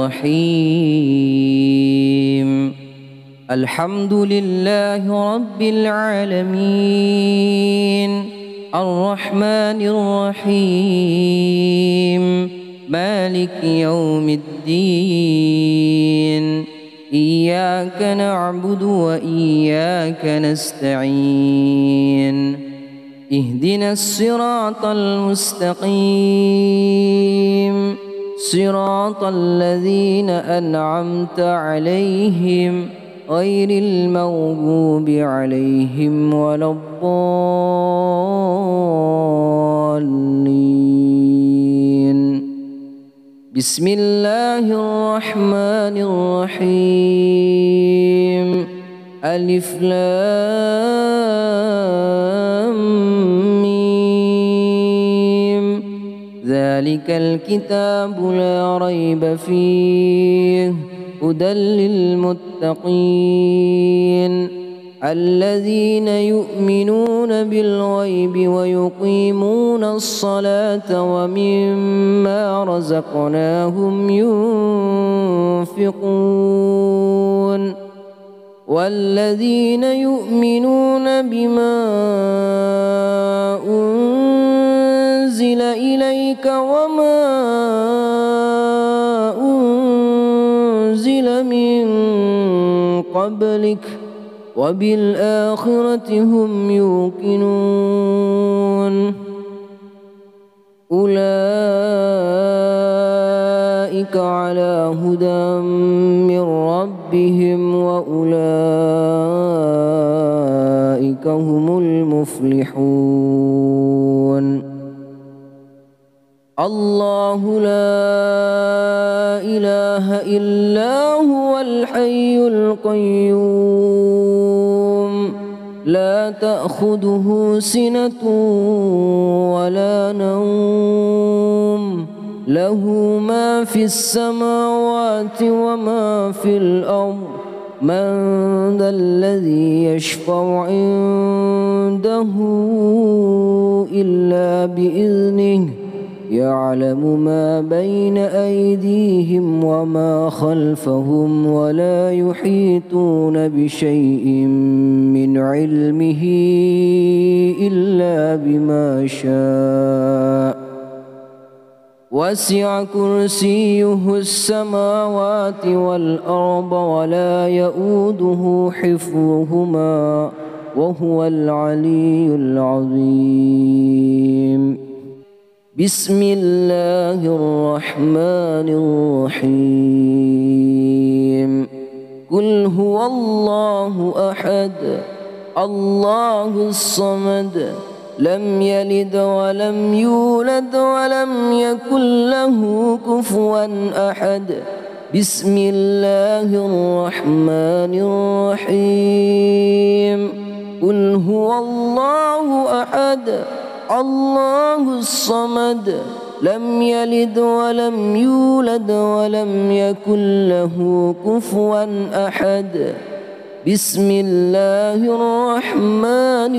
الرحيم. الحمد لله رب العالمين الرحمن الرحيم مالك يوم الدين إياك نعبد وإياك نستعين اهدنا الصراط المستقيم صراط الذين أنعمت عليهم غير المغضوب عليهم ولا الضالين. بسم الله الرحمن الرحيم. ألف لام ميم. ذلك الكتاب لا ريب فيه هدى للمتقين الذين يؤمنون بالغيب ويقيمون الصلاة ومما رزقناهم ينفقون والذين يؤمنون بما أنزل إليك وما أنزل من قبلك وبالآخرة هم يوقنون أولئك على هدى من ربهم وأولئك هم المفلحون. الله لا إله إلا هو الحي القيوم لا تأخذه سنة ولا نوم له ما في السماوات وما في الأرض من ذا الذي يشفع عنده إلا بإذنه يعلم ما بين أيديهم وما خلفهم ولا يحيطون بشيء من علمه إلا بما شاء وسع كرسيه السماوات والأرض ولا يؤوده حفظهما وهو العلي العظيم. بسم الله الرحمن الرحيم. قل هو الله أحد الله الصمد لم يلد ولم يولد ولم يكن له كفوا أحد. بسم الله الرحمن الرحيم. قل هو الله أحد الله الصمد لم يلد ولم يولد ولم يكن له كفوا أحد. بسم الله الرحمن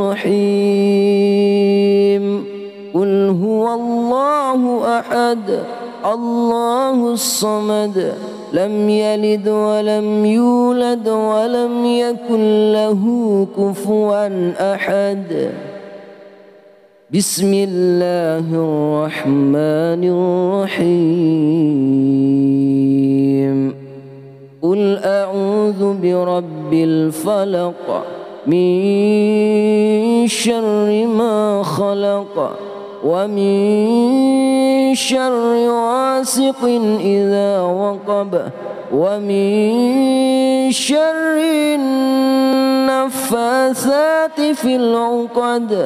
الرحيم. قل هو الله أحد الله الصمد لم يلد ولم يولد ولم يكن له كفوا أحد. بسم الله الرحمن الرحيم. قل أعوذ برب الفلق من شر ما خلق ومن شر غاسق إذا وقب ومن شر النفاثات في العقد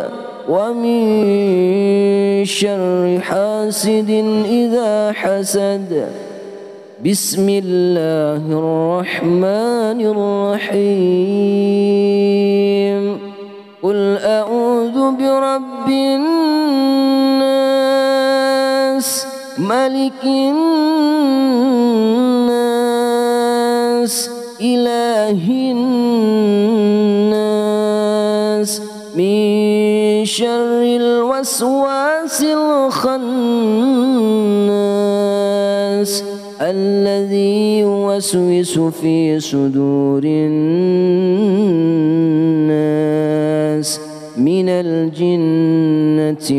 ومن شر حاسد إذا حسد. بسم الله الرحمن الرحيم. قل أعوذ برب الناس ملك الناس إله الناس من شر الوسواس الخناس الذي يوسوس في صدور الناس من الجنة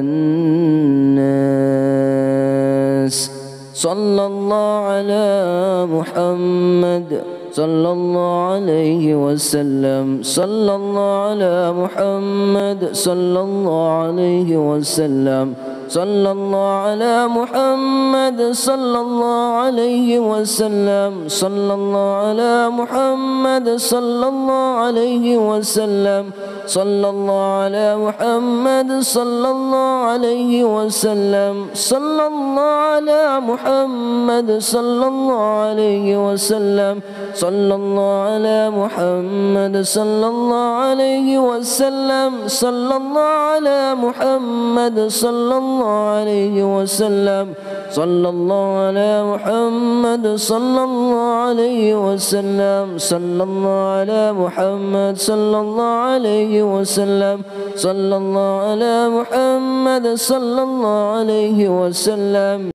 والناس. صلى الله على محمد صلى الله عليه وسلم. صلى الله على محمد صلى الله عليه وسلم. صلى الله على محمد صلى الله عليه وسلم. صلى الله على محمد صلى الله عليه وسلم. صلى الله على محمد صلى الله عليه وسلم. صلى الله على محمد صلى الله عليه وسلم. صلى الله على محمد صلى الله عليه وسلم. صلى الله على محمد صلى الله عليه وسلم. صلى الله على محمد صلى الله عليه وسلم. صلى الله على محمد صلى الله عليه وسلم. صلى الله على محمد صلى الله عليه وسلم.